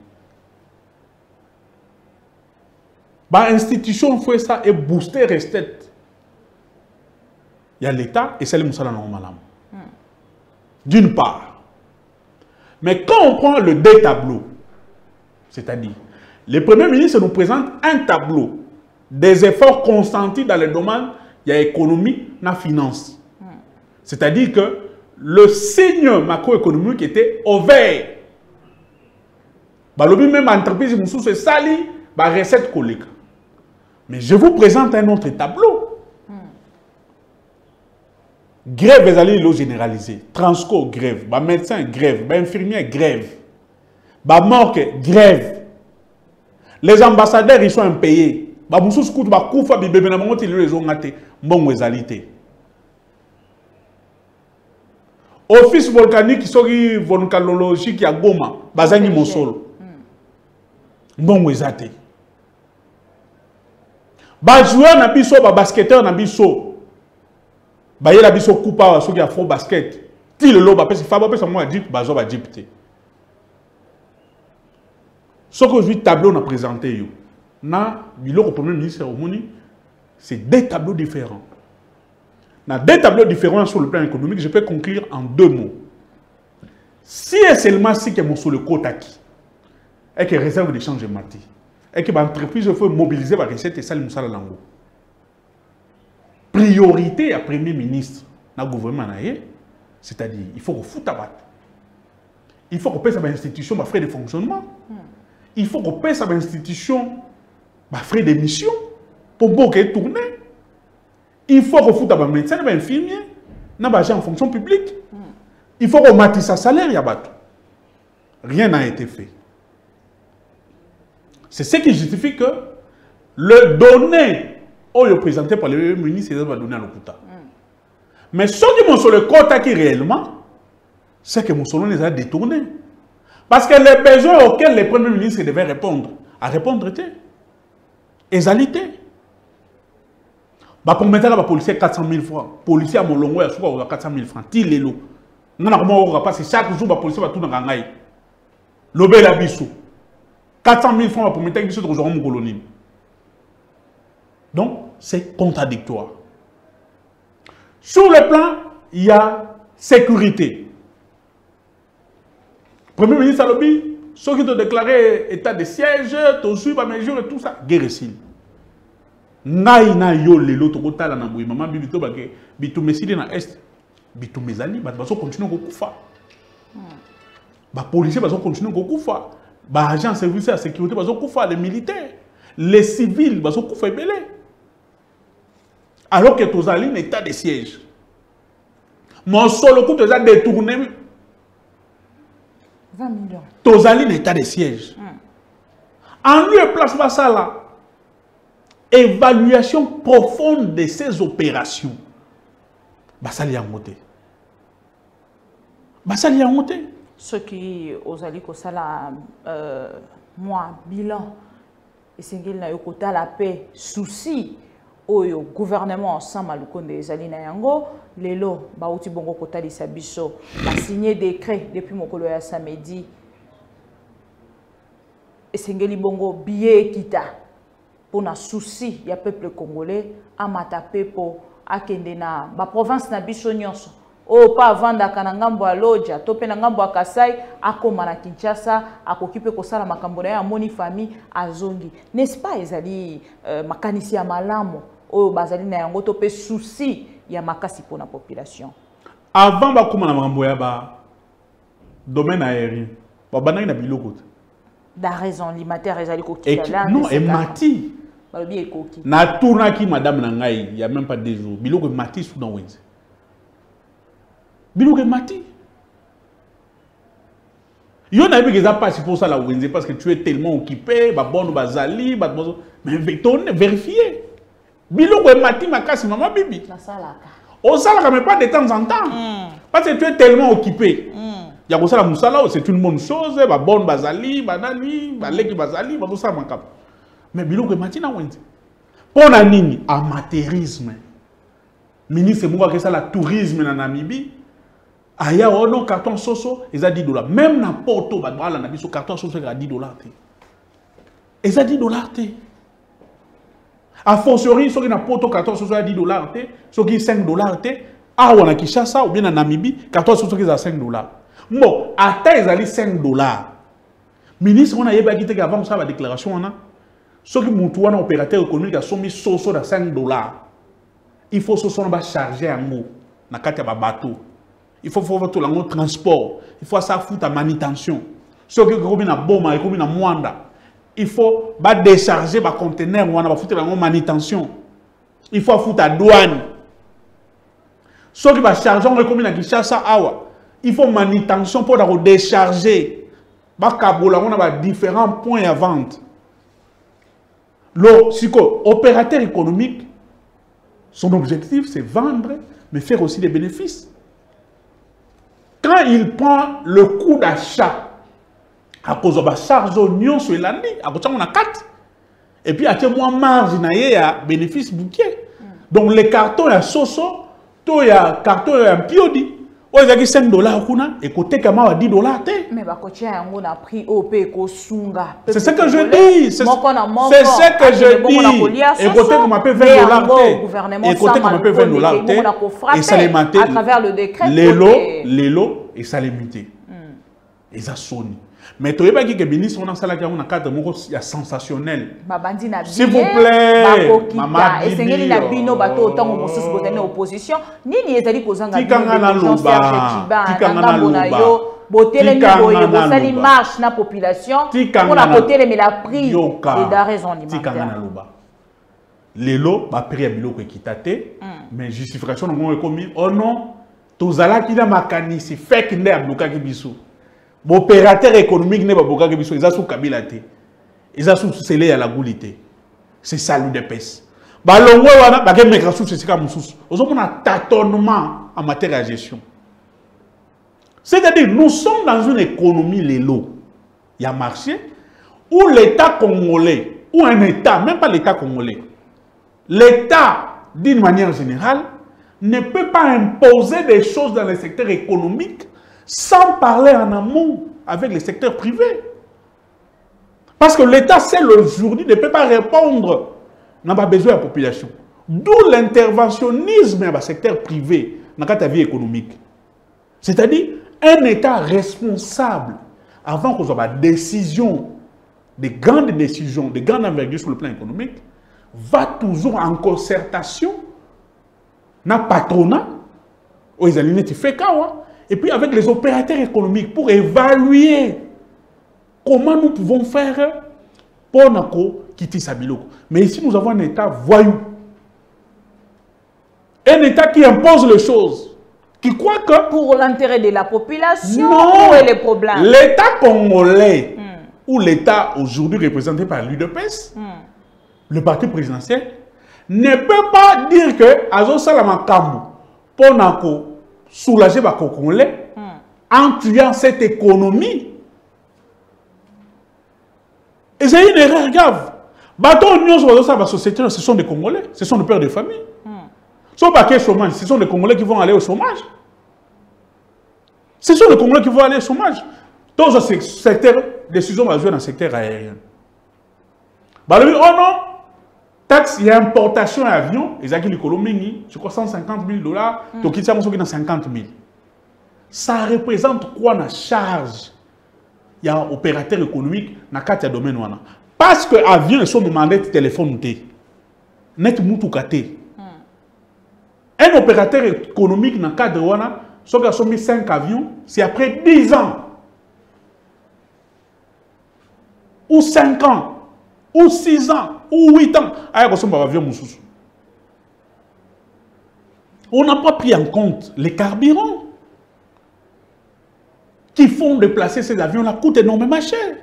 Bah institution fait ça et booster restet. Il y a l'État et c'est le moussala normalement. D'une part. Mais quand on prend le deux tableaux, c'est-à-dire, le Premier ministre nous présente un tableau des efforts consentis dans le domaine de l'économie et de la finance. C'est-à-dire que le signe macroéconomique était au vert. Même entreprise, c'est sali, recette collègue. Mais je vous présente un autre tableau. Grève est allée généralisée. Transco, grève. Médecin, grève. Infirmier, grève. Morgue, grève. Les ambassadeurs, ils sont impayés. Office volcanique, volcanologique, qui a Goma. Bazani Monsolo. Bon, ezate. Joueur na biso, basketteur na biso. Bah, il y a des coupa qui a faux basket. Si le lot, parce que Fabo, parce que moi, Jeep, bazo va Jeep. Ce que je tableau on a présenté, le Premier ministre c'est des tableaux différents. Dans des tableaux différents sur le plan économique, je peux conclure en 2 mots. Si et seulement si que mon sur le Kotaki, et que réserve d'échange mati, et que l'entreprise faut mobiliser la recette et ça, le Moussala Lango. Priorité à Premier ministre dans le gouvernement, c'est-à-dire il faut qu'on foute à battre. Il faut qu'on paye sa institution frais de fonctionnement. Il faut qu'on paye sa institution frais de mission pour qu'elle tourne. Il faut qu'on foute à médecin, à infirmier, en fonction publique. Il faut qu'on matisse sa salaire. Rien n'a été fait. C'est ce qui justifie que le donné présenté par le ministre, il va donner à l'Okuta. Mais ce qui est sur le quota qui réellement, c'est que Moussolon les a détournés. Parce que les besoins auxquels les premiers ministres devaient répondre, à répondre étaient égalité. Pour mettre les policiers 400 000 francs, les policiers à Molongo, il y a 400 000 francs. Il est là. Non, parce que chaque jour, les policiers vont tout dans le Lobé la bisou. 400 000 francs pour mettre une colonie. Donc, c'est contradictoire. Sur le plan, il y a sécurité. Premier ministre Alobi, ceux qui ont déclaré état de siège, tout suivre à mesure et tout ça, guerre ici. Ngai na yo lelo to kotala na boyi maman bibito bake bitu mesidi na est bitu mezali bazo continuer kokufa. Ba policiers bazo continuer kokufa. Ba agent service de sécurité bazo kufa, les militaires, les civils bazo kufa ebele. Alors que tozali en état de siège. Mon solo coup tozali détourné 20 millions. Tozali en état de siège. En lieu et place ça là. Évaluation profonde de ces opérations. Basali a monté. Basali a monté. Ceux qui osent aller comme ça là, moi bilan et c'est qu'il n'a eu côté la paix souci au gouvernement ensemble à l'ukonde des alina yango lelo ba uti bongo kota li sabiso a signé décret depuis mokolo ya samedi et c'est ngeli bongo billet kita pour na souci ya peuple congolais a matape po akende na ba province na biso nyonso o pa vanda kana ngambo ya Lodja to pe na ngambo ya Kasai akoma na Kinshasa akokipe kosala makambo na ya moni famille azongi n'est-ce pas ezali makanisi ya malamu o bazali na yango to pe souci ya makasi pour la population avant ba koma na makambo ya ba domaine aérien ba banaki na biloko da raison limataire ezali ko kila non et mati balobi ekoki na tournaki madame na ngai il y a même pas 2 jours biloko mati sous dans wenze biloko mati yo na bi que pas pour ça la wenze parce que tu es tellement occupé ba bonne bazali ba mais vérifier biloko mati makasi maman bibi na salaka au salaka mais pas de temps en temps parce que tu es tellement occupé ya ko sala musala c'est une bonne chose ba bonne bazali banani ba leki bazali ba ça mankap mais biloko mati na wenze pona nini amateurisme ministre moko ke sala tourisme na Namibie aya ono carton soso eza $10 même na Porto ba bala na biso carton soso eza $10 te eza $10 te a fortiori soki na Porto carton soso eza $10 te soki $5 te awa na Kinshasa ou bien na Namibie carton soso eza $5 bon ata ezali $5 ministre on a yebaki te avant ça ba déclaration wana soki mutu wana opérateur économique a somi soso da $5 il faut soso na charger yango na kati ya ba bateau. Il faut faire tout le transport. Il faut ça foutre à manutention. Ce qui est comme une bombe, comme une moanda. Il faut décharger les conteneurs, on va foutre la manutention. Il faut foutre à douane. Ce qui va charger, on comme une Kinshasa awa. Il faut manutention pour décharger. On a différents points à vente. L'opérateur économique, son objectif c'est vendre, mais faire aussi des bénéfices. Quand il prend le coût d'achat, à cause de la charge d'oignon sur l'année, à cause de 4, et puis à ce moins marge, il y a bénéfice bouquet. Donc les cartons, il y a soso, il y a carton, il y a piodi. Il y a $5 et côté comment à $10. Mais on a pris au sunga. C'est ce que je dis. C'est ce que je dis. Et côté comment peut $20. Et côté comment peut $20. Et ça les maté. À travers le décret. L'élo et ça les muté. Et ça sonne. Mais tu sais pas que le ministre on a ça là qui a un cadre il y a sensationnel. S'il vous plaît, maman et c'est ngeli na bino bato autant on se soutient opposition nini ezali kozanga tikanga na loba botele boye bosali marche na population pour la botele mais la prix et da raison alimentaire tikanga na loba lelo ba prix ya biloko ekitate mais justification ngo ekomi oh non tozala ki na makanisi fake nde abloka ki biso. L'opérateur économique n'est pas beaucoup de choses. Ils ont sous Kabila té. Ils ont sous scellé à la goulité. C'est ça l'UDPS. Balongo wana baké mekra sous c'est comme sous. Ils ont un tâtonnement en matière de gestion. C'est-à-dire nous sommes dans une économie lélo. Il y a marché où l'État congolais ou un État, même pas l'État congolais. L'État d'une manière générale ne peut pas imposer des choses dans le secteur économique sans parler en amont avec le secteur privé. Parce que l'État seul aujourd'hui ne peut pas répondre n'a pas besoin de la population. D'où l'interventionnisme dans le secteur privé dans la vie économique. C'est-à-dire un État responsable avant qu'on ait des décisions, des grandes décisions, de grandes envergures sur le plan économique, va toujours en concertation dans le patronat, et puis avec les opérateurs économiques pour évaluer comment nous pouvons faire pour quitter Sabiloko. Mais ici, nous avons un État voyou. Un État qui impose les choses. Qui croit que... Pour l'intérêt de la population, non, où est le problème? L'État congolais, ou l'État aujourd'hui représenté par l'UDPS, le parti présidentiel, ne peut pas dire que Azo Salama Kambu, pour soulager les Congolais, en tuant cette économie. Et c'est une erreur grave. La société, ce sont des Congolais, ce sont des pères de famille. Ce sont des Congolais qui vont aller au chômage. Ce sont les Congolais qui vont aller au chômage. Dans ce secteur, décision va jouer dans le secteur aérien. Oh non, taxe, il y a importation d'avions, ils ont dit je crois 150 000 $, donc ils sont dans 50 000. Ça représente quoi la charge? Il y a un opérateur économique dans le domaine. Parce que les avions sont demandés de téléphone. Net moutoukate. Un opérateur économique dans le cadre de Wana, si on a mis 5 avions, c'est après 10 ans. Ou 5 ans. Ou 6 ans. Ou 8 ans. On n'a pas pris en compte les carburants qui font déplacer ces avions-là, coûtent énormément cher.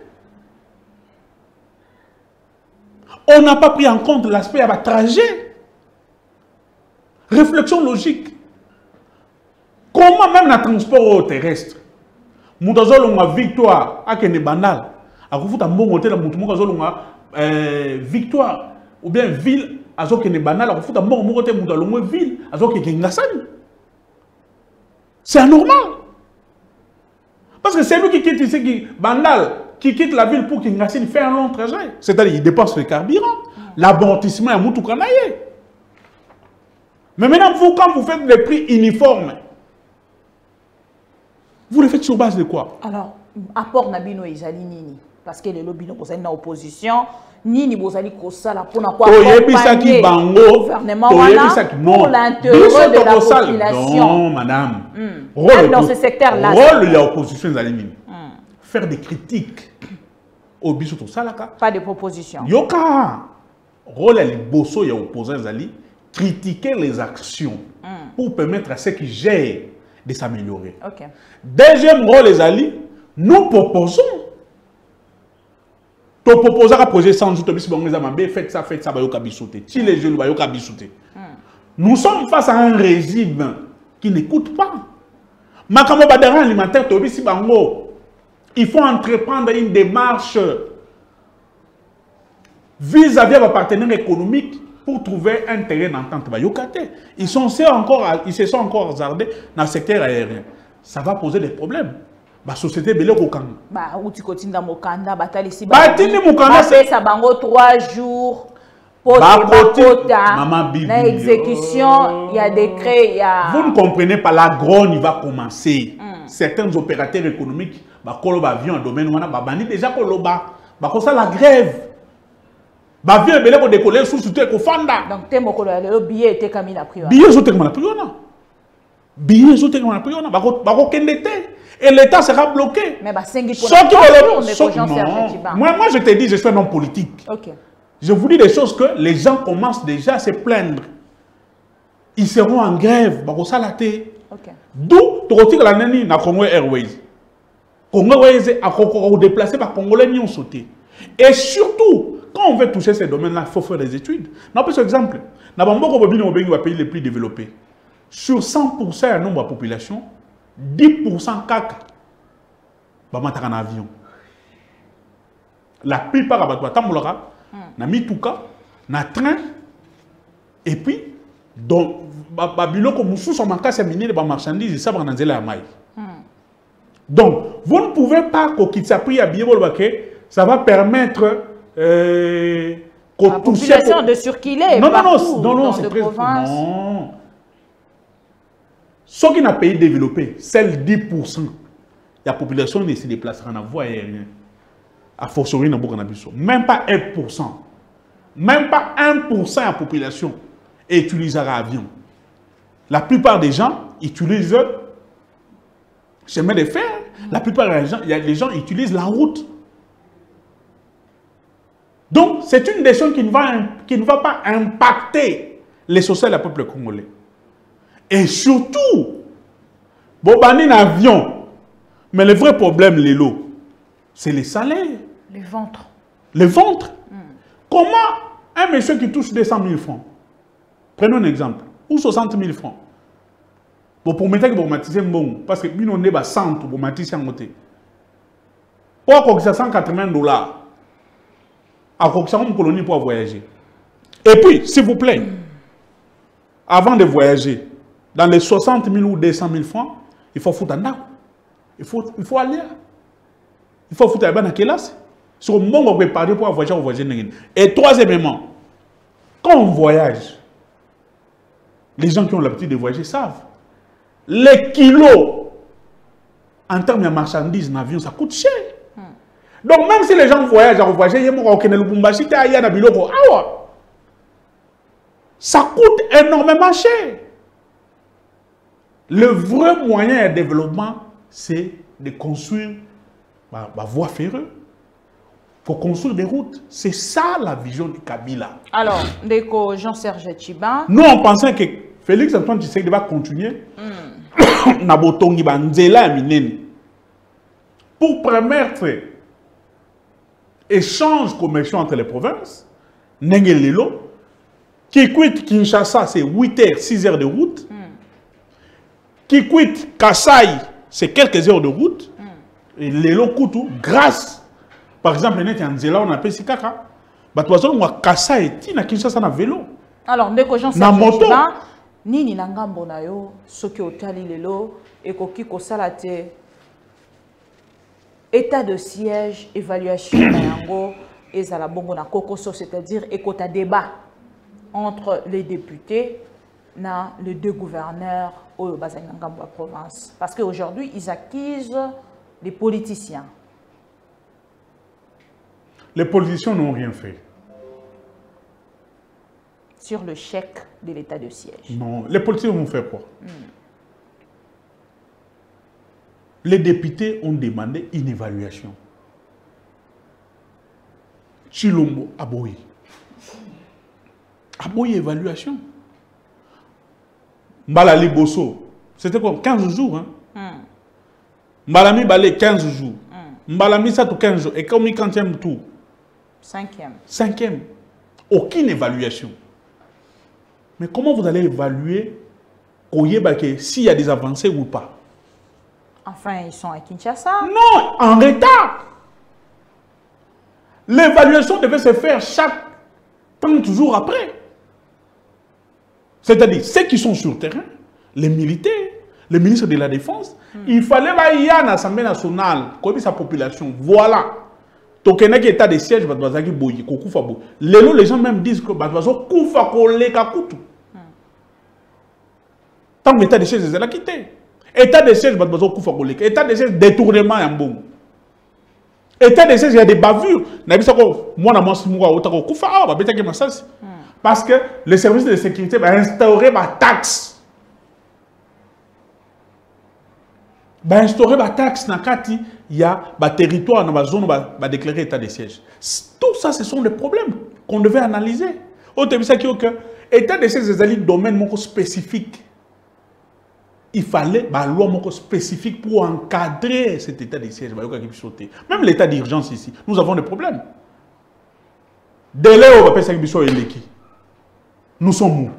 On n'a pas pris en compte l'aspect à trajet. Réflexion logique. Comment même le transport terrestre, nous avons victoire à Kene Banal, à Koufuta Mongote, nous avons victoire, ou bien ville, à Kene Banal, à Koufuta Mongote, nous avons ville, à Kene Ngasani. C'est anormal. Parce que c'est lui qui quitte ici, Banal, qui quitte la ville pour qu'il fait un long trajet. C'est-à-dire qu'il dépense le carburant, l'amortissement est Moutoukanaye. Mais maintenant, vous, quand vous faites des prix uniformes, vous les faites sur base de quoi? Alors, apport Nabino Izali Nini. Parce que les lobbies sont en opposition. Nini Bozali Kosala pour accompagner le gouvernement pour l'intérêt de la population. Non, madame. Même dans ce secteur-là. Le rôle de l'opposition, faire des critiques au biso tout ça là. Pas de proposition. Yoka. Rôle de l'opposition, il y a opposants Zali. Critiquer les actions pour permettre à ceux qui gèrent de s'améliorer. Okay. Deuxième rôle, les alliés, nous proposons. Tu proposes un projet sans doute, faites ça, si les jeunes vont bisouter. Nous sommes face à un régime qui n'écoute pas. Makamo Badara alimentaire, il faut entreprendre une démarche vis-à-vis de vos partenaires économiques pour trouver un terrain d'entente. Ils se sont encore hasardés dans le secteur aérien. Ça va poser des problèmes. La société belé kokanga. Bah où tu continues dans Mokanda, batali si Mokanda c'est ça bango 3 jours pour la exécution, il y a décret, il y a. Vous ne comprenez pas, la grogne va commencer. Certains opérateurs économiques ba kolo ba avion domaine wana ba bandi déjà koloba ba ko ça la grève. Ba vie belé ko décoller sous soutien ko fanda. Donc te mokolo le billet était comme il a pris. Billet soutien comme la priona. Billet soutien comme la priona ba ko kendete. Et l'État sera bloqué. Mais bah, moi, je te dis, je suis un homme politique. Okay. Je vous dis des choses que les gens commencent déjà à se plaindre. Ils seront en grève. Okay. D'où, tu retires la nani na Congo Airways. Congo Airways a déplacé par Congolais qui ont sauté. Et surtout, quand on veut toucher ces domaines-là, il faut faire des études. Par exemple, dans le pays les plus développés, sur 100% du nombre de population, 10% kaka bamata en avion. La plupart abattoirs tambolaka na mituka na train et puis donc babiloko musu so makasa minere ba marchandises ça ba nzela ya mai. Donc vous ne pouvez pas kokitsa pri ya biye bolobake ça va permettre la population de circuler partout dans les provinces. Non. Ce qui n'a pays développé, c'est 10%. La population ne se déplacera en voie aérienne. A fortiori, même pas 1%. Même pas 1% de la population utilisera l'avion. La plupart des gens utilisent le chemin de fer. La plupart des gens utilisent la route. Donc, c'est une décision qui ne va pas impacter les sociétés du peuple congolais. Et surtout, Bobani un avion. Mais le vrai problème, Lélo, c'est les salaires. Les ventres. Les ventres. Comment un monsieur qui touche 200 000 francs, prenons un exemple, ou 60 000 francs, pour mettre que vous matissez bon, parce que nous on est 100 pour matisser en côté. Pourquoi que 180 $? À quoi que ça colonie pour voyager. Et puis, s'il vous plaît, avant de voyager, dans les 60 000 ou 200 000 francs, il faut foutre un dard. Il faut aller. Il faut foutre un dard dans quelle classe. Sur le moment où on peut parler pour voyager. Et troisièmement, quand on voyage, les gens qui ont l'habitude de voyager savent. Les kilos en termes de marchandises dans l'avion, ça coûte cher. Donc même si les gens voyagent, ça coûte énormément cher. Le vrai moyen de développement, c'est de construire la voie ferrée. Pour construire des routes. C'est ça la vision de Kabila. Alors, Ndeko Jean-Serge Tchiba. Nous, on pensait que Félix Antoine Tshisekedi va continuer. Pour permettre échange commerciaux entre les provinces, Nengelelo, qui quitte Kinshasa, c'est 8 heures, 6 heures de route. Qui quitte Kasaï, c'est quelques heures de route. Et Lelo coûte grâce. Par exemple, on appelle Sikaka. On a Kasaï et Kinshasa na vélo. Alors, dès que j'en sais pas, ni nangambo na yo, ce qui au tali lelo, et koki ko salate, état de siège, évaluation na yango, et ça la bongo na kokoso, c'est-à-dire écota débat entre les députés, na les deux gouverneurs au Bazangangambo province. Parce qu'aujourd'hui, ils accusent les politiciens. Les politiciens n'ont rien fait. Sur le chèque de l'état de siège. Non, les politiciens vont faire quoi? Les députés ont demandé une évaluation. Chilombo, Aboyi. Aboyi, évaluation. Mbalali Bosso, c'était quoi? 15 jours. Hein? Mbalami Balé, 15 jours. Mbalami Sato, 15 jours. Et comme il 40e tour? 5e. 5e. Aucune évaluation. Mais comment vous allez évaluer s'il y a des avancées ou pas? Enfin, ils sont à Kinshasa. Non, en retard. L'évaluation devait se faire chaque 30 jours après. C'est-à-dire, ceux qui sont sur le terrain, les militaires, le ministre de la Défense, il fallait qu'il y ait une Assemblée nationale, comme sa population. Voilà. Tokenek état de siège, les gens même disent que tant que l'état de siège, ils ont quitté. État de siège, état de siège, détournement. État de siège, il y a des bavures. Parce que le service de sécurité va instaurer ma taxe. Va instaurer ma taxe dans il y a un territoire dans la zone va déclarer état de siège. Tout ça, ce sont des problèmes qu'on devait analyser. Au début, ça qui est que état de siège, c'est un domaine spécifique. Il fallait une loi spécifique pour encadrer cet état de siège. Même l'état d'urgence ici, nous avons des problèmes. Dès là, on va appeler ça nous sommes mous.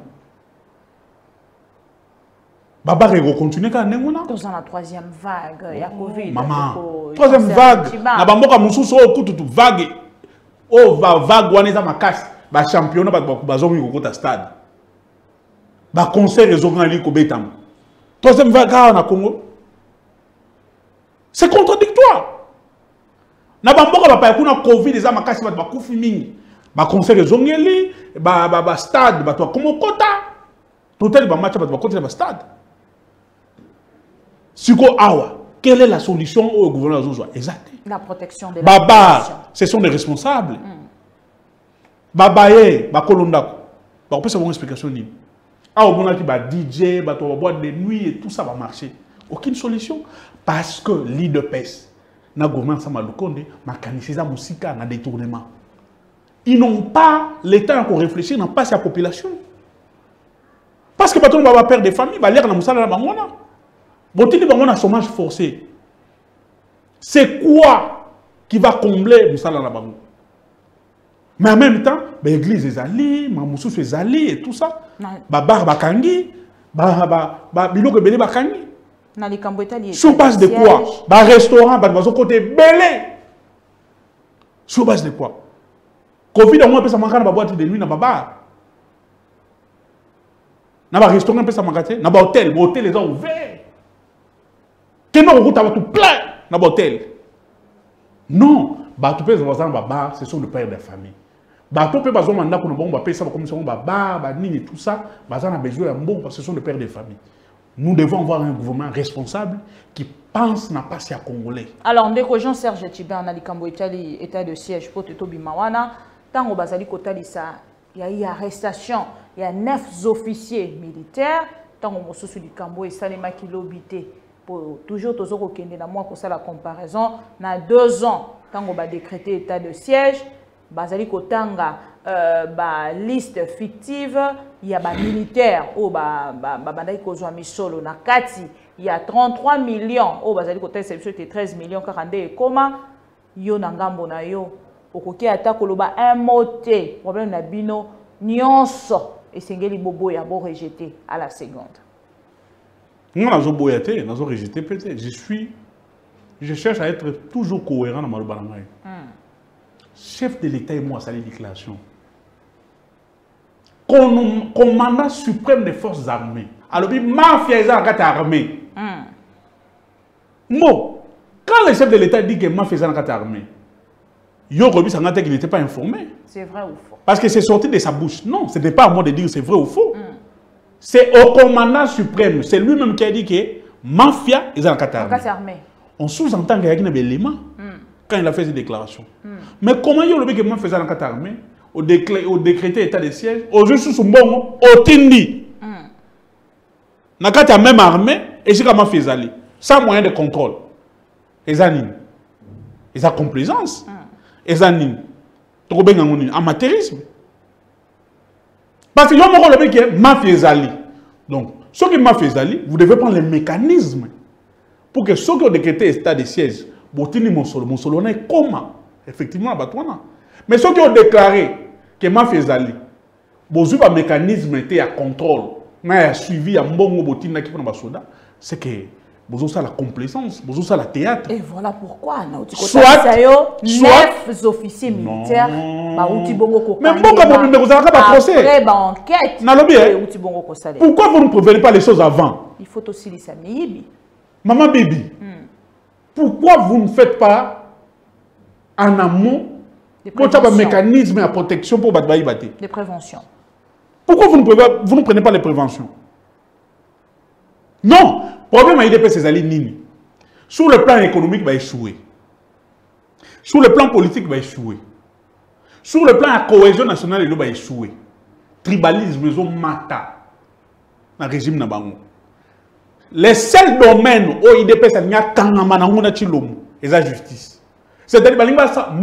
Baba va continuer quand même. Dans la troisième vague, il y a Covid. Maman, troisième vague. Na bamboka mususu o kututu vague. O va vague wana za makasi. Ba championnat ba zomi ko kota stade. Ba concert ezonga li ko betam. Troisième vague en Congo. C'est contradictoire. Na bamboka ba kuna Covid eza makasi ba kufi mingi. Ba concert zongeli, ba stade ba to comme kota. Total ba match ba kota ba stade. Siko awa, quelle est la solution au gouverneur Zozo? Exact. La protection de la population. Ce sont des responsables. Babaye, ba kolondako. Ba on peut savoir une explication ni. Ah au moment qui ba DJ, ba to boîte de nuit et tout ça va marcher. Aucune solution parce que l'IDPS na gouvernement sama lukonde makanisiza musika na détournement. Ils n'ont pas le temps pour réfléchir, n'ont pas sa population. Parce que baton va perdre des familles, ba l'air na musala na bangona. Botini bangona chômage forcé. C'est quoi qui va combler musala na bango? Mais en même temps, l'église est allée, Mamoussou est allé et tout ça. Babar bakangi, biloko belé bakangi. Sur base de quoi? Restaurant, côté belé. Sur base de quoi? Covid, au moins, ça manque de boîte de nuit dans Babar. Dans un restaurant, ça manque de hôtel. L'hôtel est ouvert. Quel nom route tout plein dans l'hôtel? Non. Ce sont les pères de famille. Tout ça, ce sont les pères de famille. Nous devons avoir un gouvernement responsable qui pense n'a pas si à Congolais. Alors, ndeko Jean-Serge Tibin na likambo etali état de siège pour Teto Bimawana, tango bazali kotali ça, il y a eu arrestation, il y a 9 officiers militaires, tango mosusu likambo esalema kilobité pour toujours tozoko kende na moi ko ça la comparaison na 2 ans tango ba décréter état de siège, bazali kotanga ba liste fictive, il y a ba militaire au bandai kozwa misolo na kati, il y a 33 millions au bazali kotali c'est 13 millions 42 et comment yo na ngambo na yo okoki ata koloba un mot te problème na bino nyonso esengeli bobo ya bo rejeter à la seconde. Non, nazo boyate, nazo rejeter peut-être. Je cherche à être toujours cohérent dans ma balangaï. Chef de l'État et moi, ça les déclarations. Commandant suprême des forces armées. Alors, mafia est en armée. Bon, quand le chef de l'État dit que mafia est en armée, Yorobi Sangate qu'il n'était pas informé. C'est vrai ou faux? Parce que c'est sorti de sa bouche. Non, ce n'est pas à moi de dire c'est vrai ou faux. C'est au commandant suprême. C'est lui-même qui a dit que mafia est en armée. On sous-entend qu'il y a un élément quand il a fait cette déclaration. Mais comment il y a le que faisait en armée, au décrété état de siège, au juste sous bon, au tindi. N'a qu'à même armée, et c'est comment fait aller. Sans moyen de contrôle. Et ça, ils ont complaisance. Et ça, trop bien en amateurisme. Parce que y a un rôle qui est mafia. Donc, ce qui est mafia, vous devez prendre les mécanismes pour que ceux qui ont décrété état de siège, botini mon solo n'est comment effectivement batouana. Mais ceux qui ont déclaré que mafia zali, bozu ba mécanisme était à contrôle, na suivi à mbongo botina qui prend basoda, c'est que bozu ça la complaisance, bozu ça la théâtre. Et voilà pourquoi soit 9 officiers militaires ba uti bongo ko. Mais pourquoi vous ne vous avez pas procès? Après ba enquête. Uti bongo ko salé. Pourquoi vous ne prévenez pas les choses avant? Il faut aussi les samiyibi. Maman Bibi, pourquoi vous ne faites pas en amont un mécanisme de protection pour Badbaï Bati? De prévention. Pourquoi vous ne prenez pas les préventions? Non, le problème à IDP, c'est Zali Nini. Sur le plan économique, il va échouer. Sur le plan politique, il va échouer. Sur le plan de la cohésion nationale, il va échouer. Tribalisme, ils ont mata dans le régime Nabango. Les seuls domaines où IDP c'est la justice. C'est-à-dire que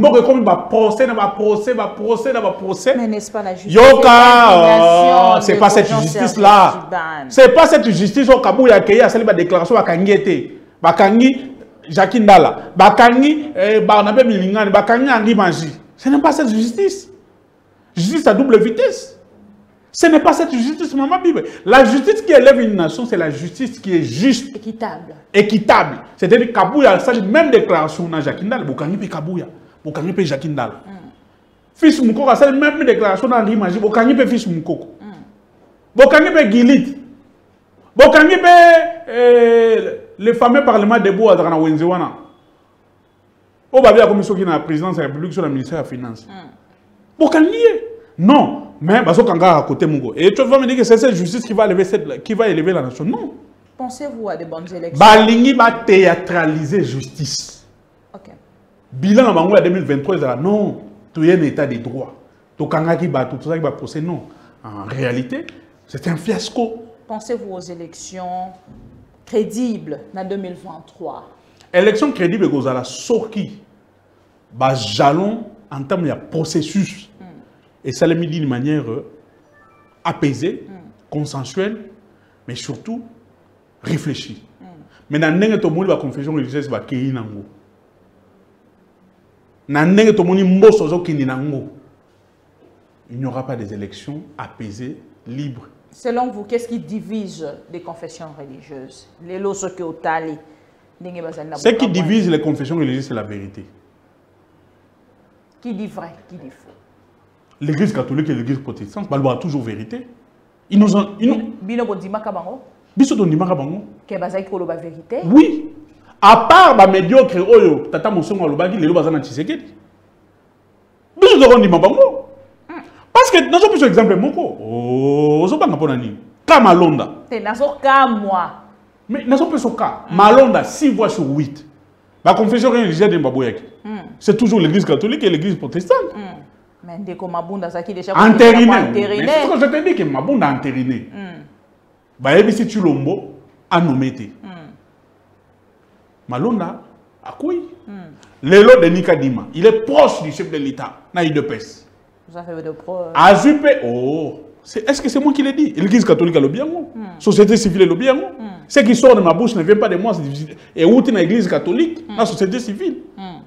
mais n'est-ce pas la justice? Yoka, c'est pas cette justice-là. C'est pas cette justice au Kabou qui a fait la déclaration à Kangiete. Bakangi, Jacques Ndala. Bakangi, Barnabé Milingani. Bakangi, Henri Mangi. Ce n'est pas cette justice. Justice à double vitesse. Ce n'est pas cette justice, maman Bible. La justice qui élève une nation, c'est la justice qui est juste. Équitable. Équitable. C'est-à-dire que Kabouya, c'est la même déclaration dans Jacques Ndala. Bokangi pe Kabouya. Bokangi pe Jacques Ndala. Fils Moukoko, c'est la même déclaration dans Rimaji. Bokangi pe fils Moukoko. Bokangi pe Gilit. Bokangi pe le fameux parlement de Boa dans Wenzewana. Au bas, il y a comme ceux qui sont la présidence de la République sur le ministère de la Finance. Pour qu'on lié. Non. Mais, parce qu'on a à côté, et tu vas me dire que c'est cette justice qui va élever la nation. Non. Pensez-vous à des bonnes élections? Balingi va théâtraliser justice. Ok. Bilan en 2023, non. Tu es un état de droit. Tout ça qui va procès, non. En réalité, c'est un fiasco. Pensez-vous aux élections crédibles en 2023? Élection crédible, vous allez sortir. Jalon en termes de processus. Et ça l'est mis d'une manière apaisée, consensuelle, mais surtout réfléchie. Mais dans le monde de la confession religieuse, il n'y aura pas des élections apaisées, libres. Selon vous, qu'est-ce qui divise les confessions religieuses? Ce qui divise les confessions religieuses, c'est la vérité. Qui dit vrai, qui dit faux? L'église catholique et l'église protestante, il y a toujours vérité. Ils nous ont... Oui. À part les médiocres, tata mosongo alobaki lelo bazana Tshisekedi. Biso to ndima bango. Parce que dans un exemple moko, oh, zo banga pona ni. Ka Malonda. Te nazo ka moi. Mais nazo peso ka Malonda 6 voix sur 8. La confession religieuse de Mbaboyaki. C'est toujours l'église catholique et l'église protestante. Mais dès que Mabunda ça qui déjà entériné. Mais c'est ce que je te dis que Mabunda entériné. Bah et si tu l'ombo a nommé té. Malonda a quoi? L'élo de Nikadima, il est proche du chef de l'État, Naïdepes. Vous avez de pro. Azupe, oh, est-ce que c'est moi qui l'ai dit? L'église catholique a le bien, société civile a le bien. Ce qui sort de ma bouche ne vient pas de moi, c'est difficile. Et où est l'église catholique, la société civile.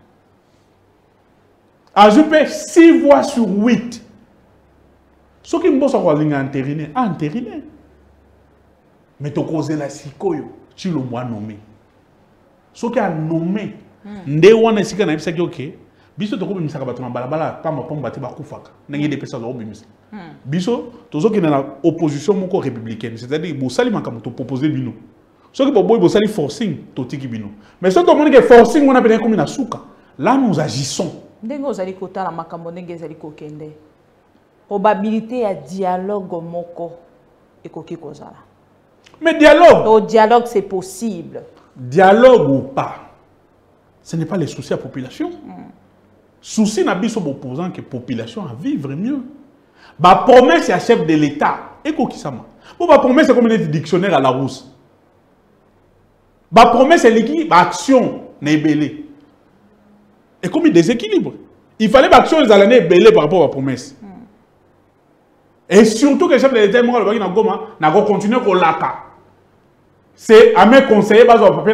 Azupe 6 voix sur 8. Ce qui me bosse à entériné, entériné. Mais tu causes la sikoyo, tu le vois nommé. Ce qui a nommé, ndewa na sika na bisa ki ok. Biso to ko bimisa ka bato na balabala pamba pamba te ba kufaka. Nangi de pesa zo bimisa. Biso tozo ki na opposition moko républicaine, c'est-à-dire bo sali makamu to proposer bino. Ce qui bo sali forcing to tiki bino. Mais ce to moni que forcing on a bien comme na suka. Là nous agissons. Ndenge ozali kota la makambo ndenge ezali kokende. Probabilité à dialogue moko ekoki kozala. Mais dialogue. Au dialogue c'est possible. Dialogue ou pas, ce n'est pas le souci à la population. Souci n'a pas opposant que la population à vivre mieux. La promesse à chef de l'État, et quoi qui ça m'a? La promesse c'est comme un dictionnaire à la rousse. La promesse c'est l'équilibre, l'action n'est belée. Et comme il déséquilibre, il fallait que l'action les années belée par rapport à la promesse. Et surtout que le chef de l'État n'a pas continué à l'aka. C'est à mes conseillers,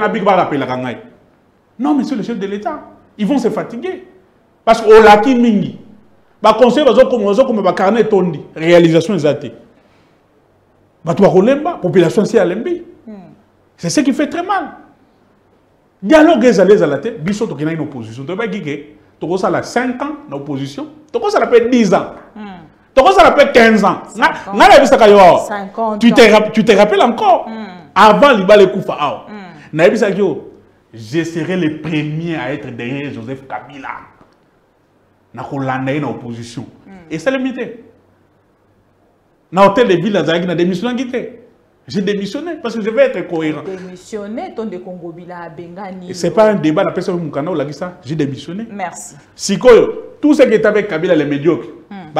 non, monsieur le chef de l'État, ils vont se fatiguer. Parce qu'au laki mingi, les conseillers comme carnet tondi, réalisation exacte. La population c'est alembi. C'est ce qui fait très mal. Dialogue est allé à la tête, biso to une opposition. Tu vas dire que tu as 5 ans d'opposition, tu as 10 ans. Tu as 15 ans. Tu te rappelles encore? Avant l'Ibale Koufa, je serai le premier à être derrière Joseph Kabila. Dans l'opposition. Et c'est le mythe. Dans l'hôtel de ville, j'ai démissionné. J'ai démissionné parce que je vais être cohérent. Démissionné, ton de Congo Bila à Bengani. Ce n'est pas un débat, la personne qui m'a dit ça. J'ai démissionné. Merci. Si tout ce qui est avec Kabila, les médiocres,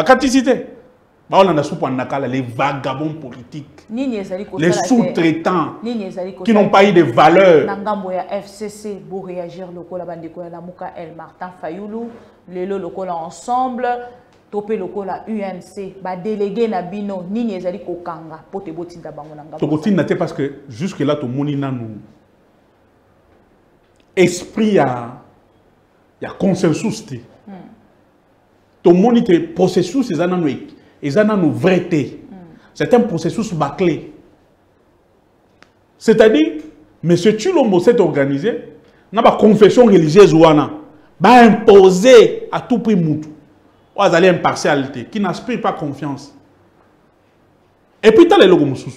les vagabonds politiques, les sous-traitants qui n'ont pas eu de valeur. FCC pour réagir la Mouka El Martin Fayoulou, les locaux ensemble, topé locaux UNC, délégué Nabino, Nini Ezali Kokanga, pote botinda bangonanga. Tokotinda parce que jusque là tout monde nous esprit y a consensus tout monde processus ils ont une vérité. C'est un processus bâclé. C'est-à-dire, M. Tshilombo s'est organisé, n'a pas confession religieuse ou va imposer à tout prix Moutou. Ou à aller impartialité, qui n'aspire pas confiance. Et puis, tu as les logos Moussous.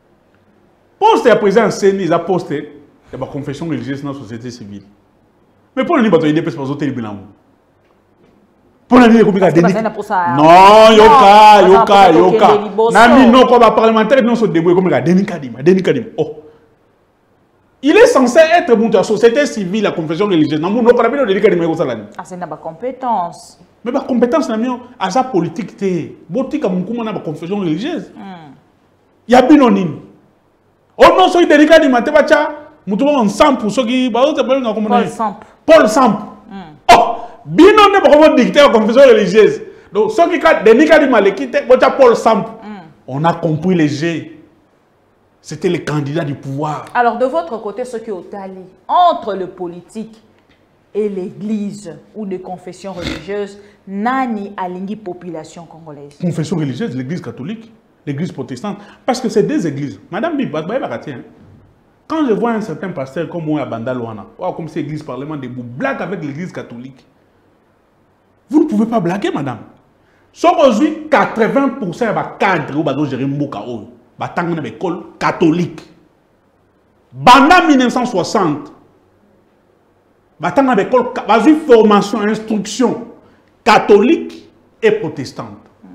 Poste à présent, ils ont posté la confession religieuse dans la société civile. Mais pour le dire, il dépêche pas aux hôtels bilan. Pour le dire, non, yoka. Nami, non, comme parlementaire, non, se débrouille comme Denis. Oh. Il est censé être bon de la société civile, la confession religieuse. Non, non, pas la Denis Kadima. Ah, c'est pas compétence. Mais ma compétence, c'est la politique. Politique, c'est la confession religieuse. Il y a binonine. Oh non, c'est Denis Kadima. Nous sommes ensemble pour ceux qui. Paul Samp. Oh, binonine, c'est vraiment dicté la confession religieuse. Donc, ceux qui ont Denis Kadima, c'est Paul Samp. On a compris les G. C'était le candidat du pouvoir. Alors, de votre côté, ce qui est au tali, entre le politique et l'église ou les confessions religieuses, nani alingi population congolaise? Confession religieuse, l'église catholique, l'église protestante. Parce que c'est deux églises. Madame Bibat, quand je vois un certain pasteur comme moi à Bandalwana, comme c'est l'église parlement de vous blague avec l'église catholique, vous ne pouvez pas blaguer, madame. Sauf aujourd'hui, 80% des cadres ou des gérer Mbokao. Batang une école catholique. Banda 1960. Batang une école, une formation, instruction catholique et protestante.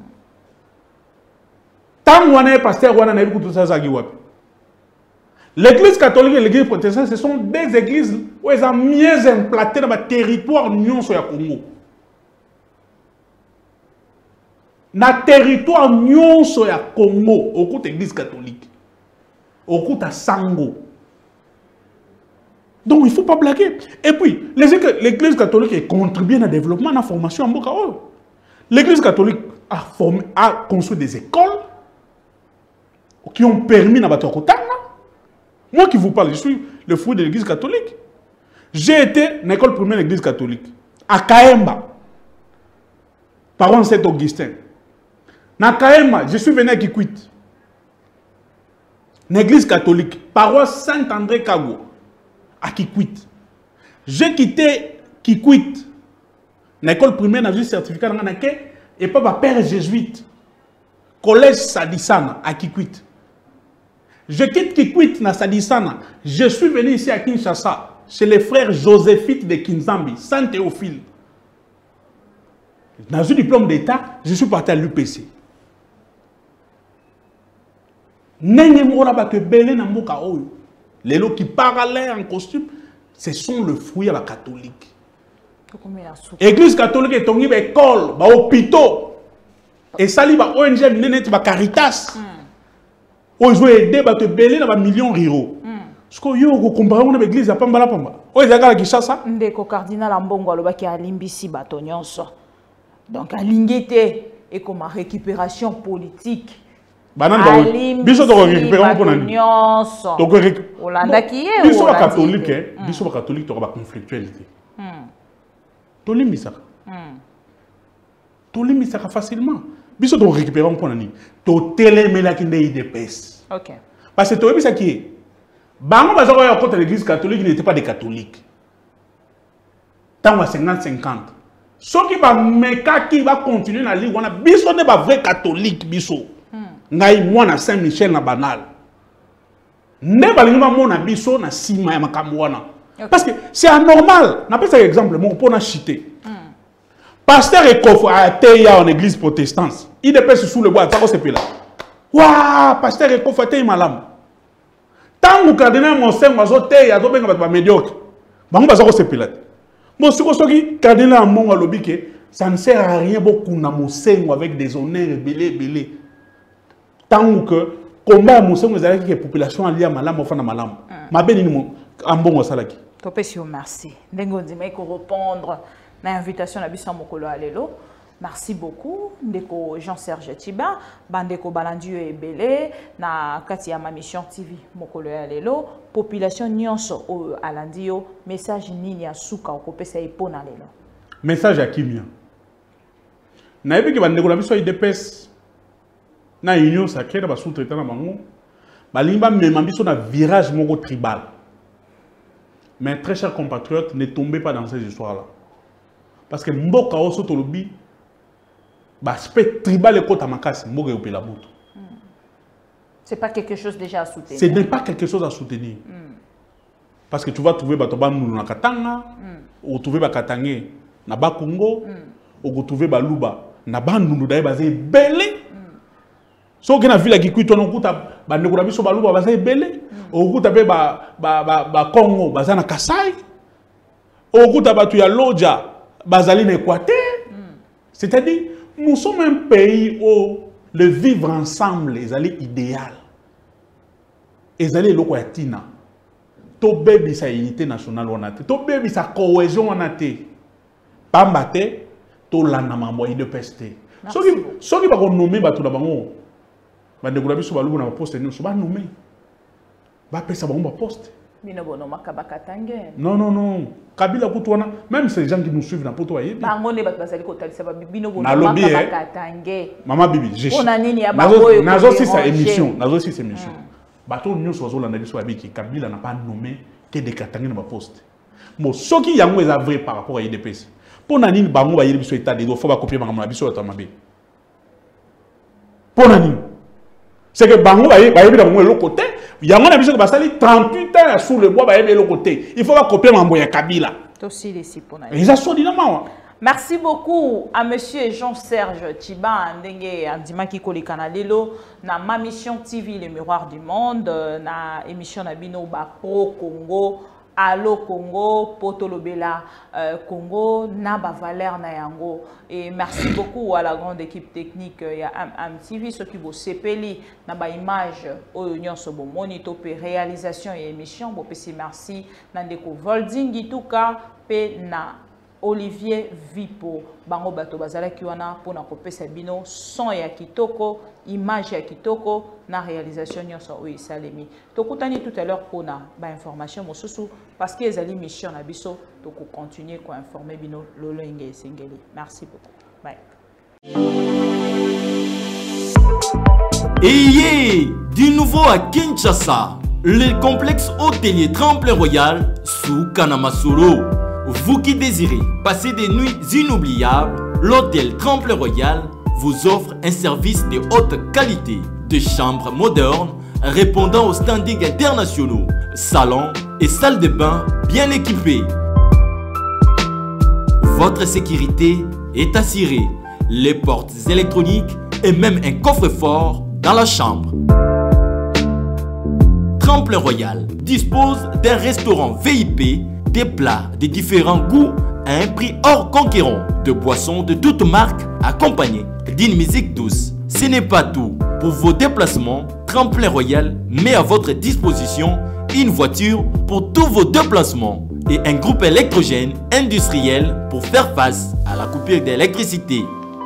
Tant qu'on est pasteur, on a eu tout ça. L'église catholique et l'église protestante, ce sont des églises où elles ont mieux implanté dans le territoire de l'Union sur le Congo. Dans le territoire Nyon Soya Congo, au côté de l'église catholique, au côté de Sango. Donc il ne faut pas blaguer. Et puis, l'église catholique contribue au développement, à la formation en Bokao. L'église catholique a construit des écoles qui ont permis à Batokotana. Moi qui vous parle, je suis le fruit de l'église catholique. J'ai été dans l'école primaire de l'église catholique, à Kaemba, parent Saint-Augustin. Dans Kaemba, je suis venu à Kikwit. L'église catholique, paroisse Saint-André Kago, à Kikwit. J'ai quitté Kikwit, l'école primaire, dans un certificat, et pas ma père jésuite, collège Sadisana, à Kikwit. Je quitte Kikwit, dans Sadisana. Je suis venu ici à Kinshasa, chez les frères Joséphite de Kinzambi, Saint-Théophile. Dans un diplôme d'État, je suis parti à l'UPC. Les lots qui parlent en costume, ce sont le fruit à la catholique. Église catholique est une école, un hôpital. Et ça, il y a ONG, une Caritas. Ils ont aidé à te belé dans millions d'euros. Parce que vous comprenez l'église à Pambala Pamba. Vous avez dit ça? Ndeko cardinal Ambongo alobaki alimbisi bato nyonso. Donc alingité et comme récupération politique. Banane biso to récupérer pour nani. Donc Olanda qui est biso catholique, biso catholique to ba conflictualité. Tolimisaka. Tolimisaka facilement. Biso to récupérer pour nani. To télémela qui ndé IDPS. OK. Parce que to bisa qui est Bango bazoko contre l'église catholique n'était pas des catholiques. Tant 50-50. Ce qui va meka qui va continuer à lire, on a biso n'est pas vrai catholique biso. Ngai moi na Saint-Michel na banal. Ne balinga mo na biso na sima ya makambo wana. Parce que c'est anormal. N'a pas ça exemple mon pour na chiter. Pasteur Ekof a été en église protestante. Il dépêche sous le bois, ça ko sepela. Waouh, pasteur Ekof a été malam. Tant que le cardinal Monseigneur Mazoté, il y a des gens médiocres. Ils vont se péter. Bon, ce que le cardinal Monseigneur ça ne sert à rien beaucoup de Monseigneur avec des honneurs belés. Tant que combat Monseigneur avec la population alliée à Malam, enfin à Malam. Ma béni, en bon salaki. Merci. Dengo Dima, il faut répondre à l'invitation de Bissam Mokolo Alelo. Merci beaucoup, Ndeko Jean-Serge Tiba, Bandeko Balandieu et Belé, na Katiama Mission TV, Mokolo Alelo, population nyonso au Alandio, message nini ya suka au kopesa ipona lelo. Message à Kimia. Na ebi ki bandeko na biso IDPS na union sacrée na ba sous-traitant na bango, balimba même biso na virage moko tribal. Mais très chers compatriotes, ne tombez pas dans ces histoires-là. Parce que mboka oso tolobi l'aspect tribal et côté makasi mboka yo pela butu. C'est pas quelque chose déjà à soutenir. Ce n'est pas quelque chose à soutenir. Parce que tu vas trouver Batoba Noulou na Katanga, ou trouver Bakatangé na Bakongo, ou trouver Baluba na Bandundu d'ailleurs basé belé. So que na ville qui kuit on kuta ba nekura biso Baluba basé belé, ou kuta be ba Congo basé na Kasai, ou kuta batu ya Lodja basali na Équateur. C'est-à-dire nous sommes un pays où le vivre ensemble est idéal. Et allez loko ya tina. To bebi sa unité nationale onate. To bebi sa cohésion onate. Pambate to lana mambo de peste. Soki ba ko nommer ba to da bango. Ba ndekula biso ba lubu na poste ni so ba nommer. Ba pesa bango ba poste. Bino bono makabaka tangue. Non non non. Kabila kutuana même ces gens qui nous suivent na poto ayebi. Bango ne ba basali ko talisa ba bino bono makabaka tangue. Mama bibi, je suis. Ona nini ya bango. Nazo si sa émission, nazo si sa émission. Bato nyonso bazolanda biso abiki Kabila n'a pas nommé que des Katangé na ba poste. Mo soki yango eza vrai par rapport à IDPS. Pour nani bango ba yeli biso état de droit faut ba copier bango na biso atamabe. Pour nani c'est que bango ba yeli bango l'autre côté, yango na biso que basali 38 ans sous le bois ba yeli l'autre côté. Il faut ba copier bango ya Kabila. Tosi les pour nani. Ils a sodi na mawa. Merci beaucoup à Monsieur Jean-Serge Tiba Ndenge Andimaki Kolekana Lelo na ma mission TV Le Miroir du Monde na émission Nabino ba Pro Congo Allo Congo Potolobela Congo na ba Valère na yango et merci beaucoup à la grande équipe technique ya TV ceux qui vous sepeli na ba image oyo nyonso bo monito pe réalisation et émission bo pesi merci na ndeko Volding Tuka pe na Olivier Vipo bango bato bazala kiwana pona kopesa bino son ya kitoko image ya kitoko na réalisation nyonso oyo salemi tokutani tout à l'heure pona ba information mosusu parce que ezali mission na biso to continuer ko informer bino lolo ngé singeli merci beaucoup bye. Ayez du nouveau à Kinshasa, le complexe hôtelier Tremplin Royal sous Kanamasolo. Vous qui désirez passer des nuits inoubliables, l'hôtel Tremplin Royal vous offre un service de haute qualité, de chambres modernes répondant aux standards internationaux, salons et salles de bain bien équipées. Votre sécurité est assurée, les portes électroniques et même un coffre-fort dans la chambre. Tremplin Royal dispose d'un restaurant VIP, des plats de différents goûts à un prix hors conquérant, de boissons de toutes marques accompagnées d'une musique douce. Ce n'est pas tout. Pour vos déplacements, Tremplin Royal met à votre disposition une voiture pour tous vos déplacements et un groupe électrogène industriel pour faire face à la coupure d'électricité.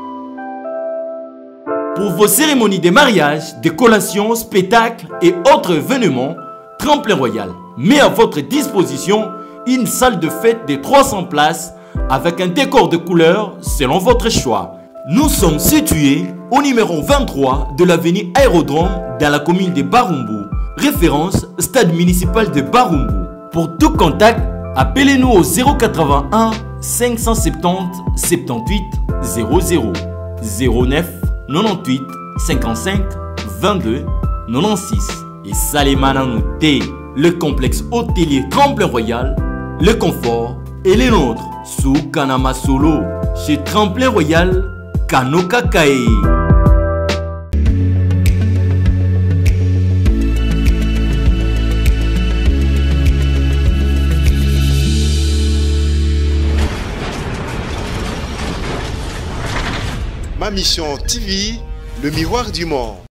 Pour vos cérémonies de mariage, de collations, spectacles et autres événements, Tremplin Royal met à votre disposition une salle de fête de 300 places avec un décor de couleurs selon votre choix. Nous sommes situés au numéro 23 de l'avenue Aérodrome dans la commune de Barumbu, référence stade municipal de Barumbu. Pour tout contact, appelez-nous au 081 570 78 00 09 98 55 22 96 et Salimana Nouté, le complexe hôtelier Tremplin Royal, le confort et les nôtres sous Kanamasolo chez Tremplin Royal Kanoka Kae. Ma mission TV, le miroir du monde.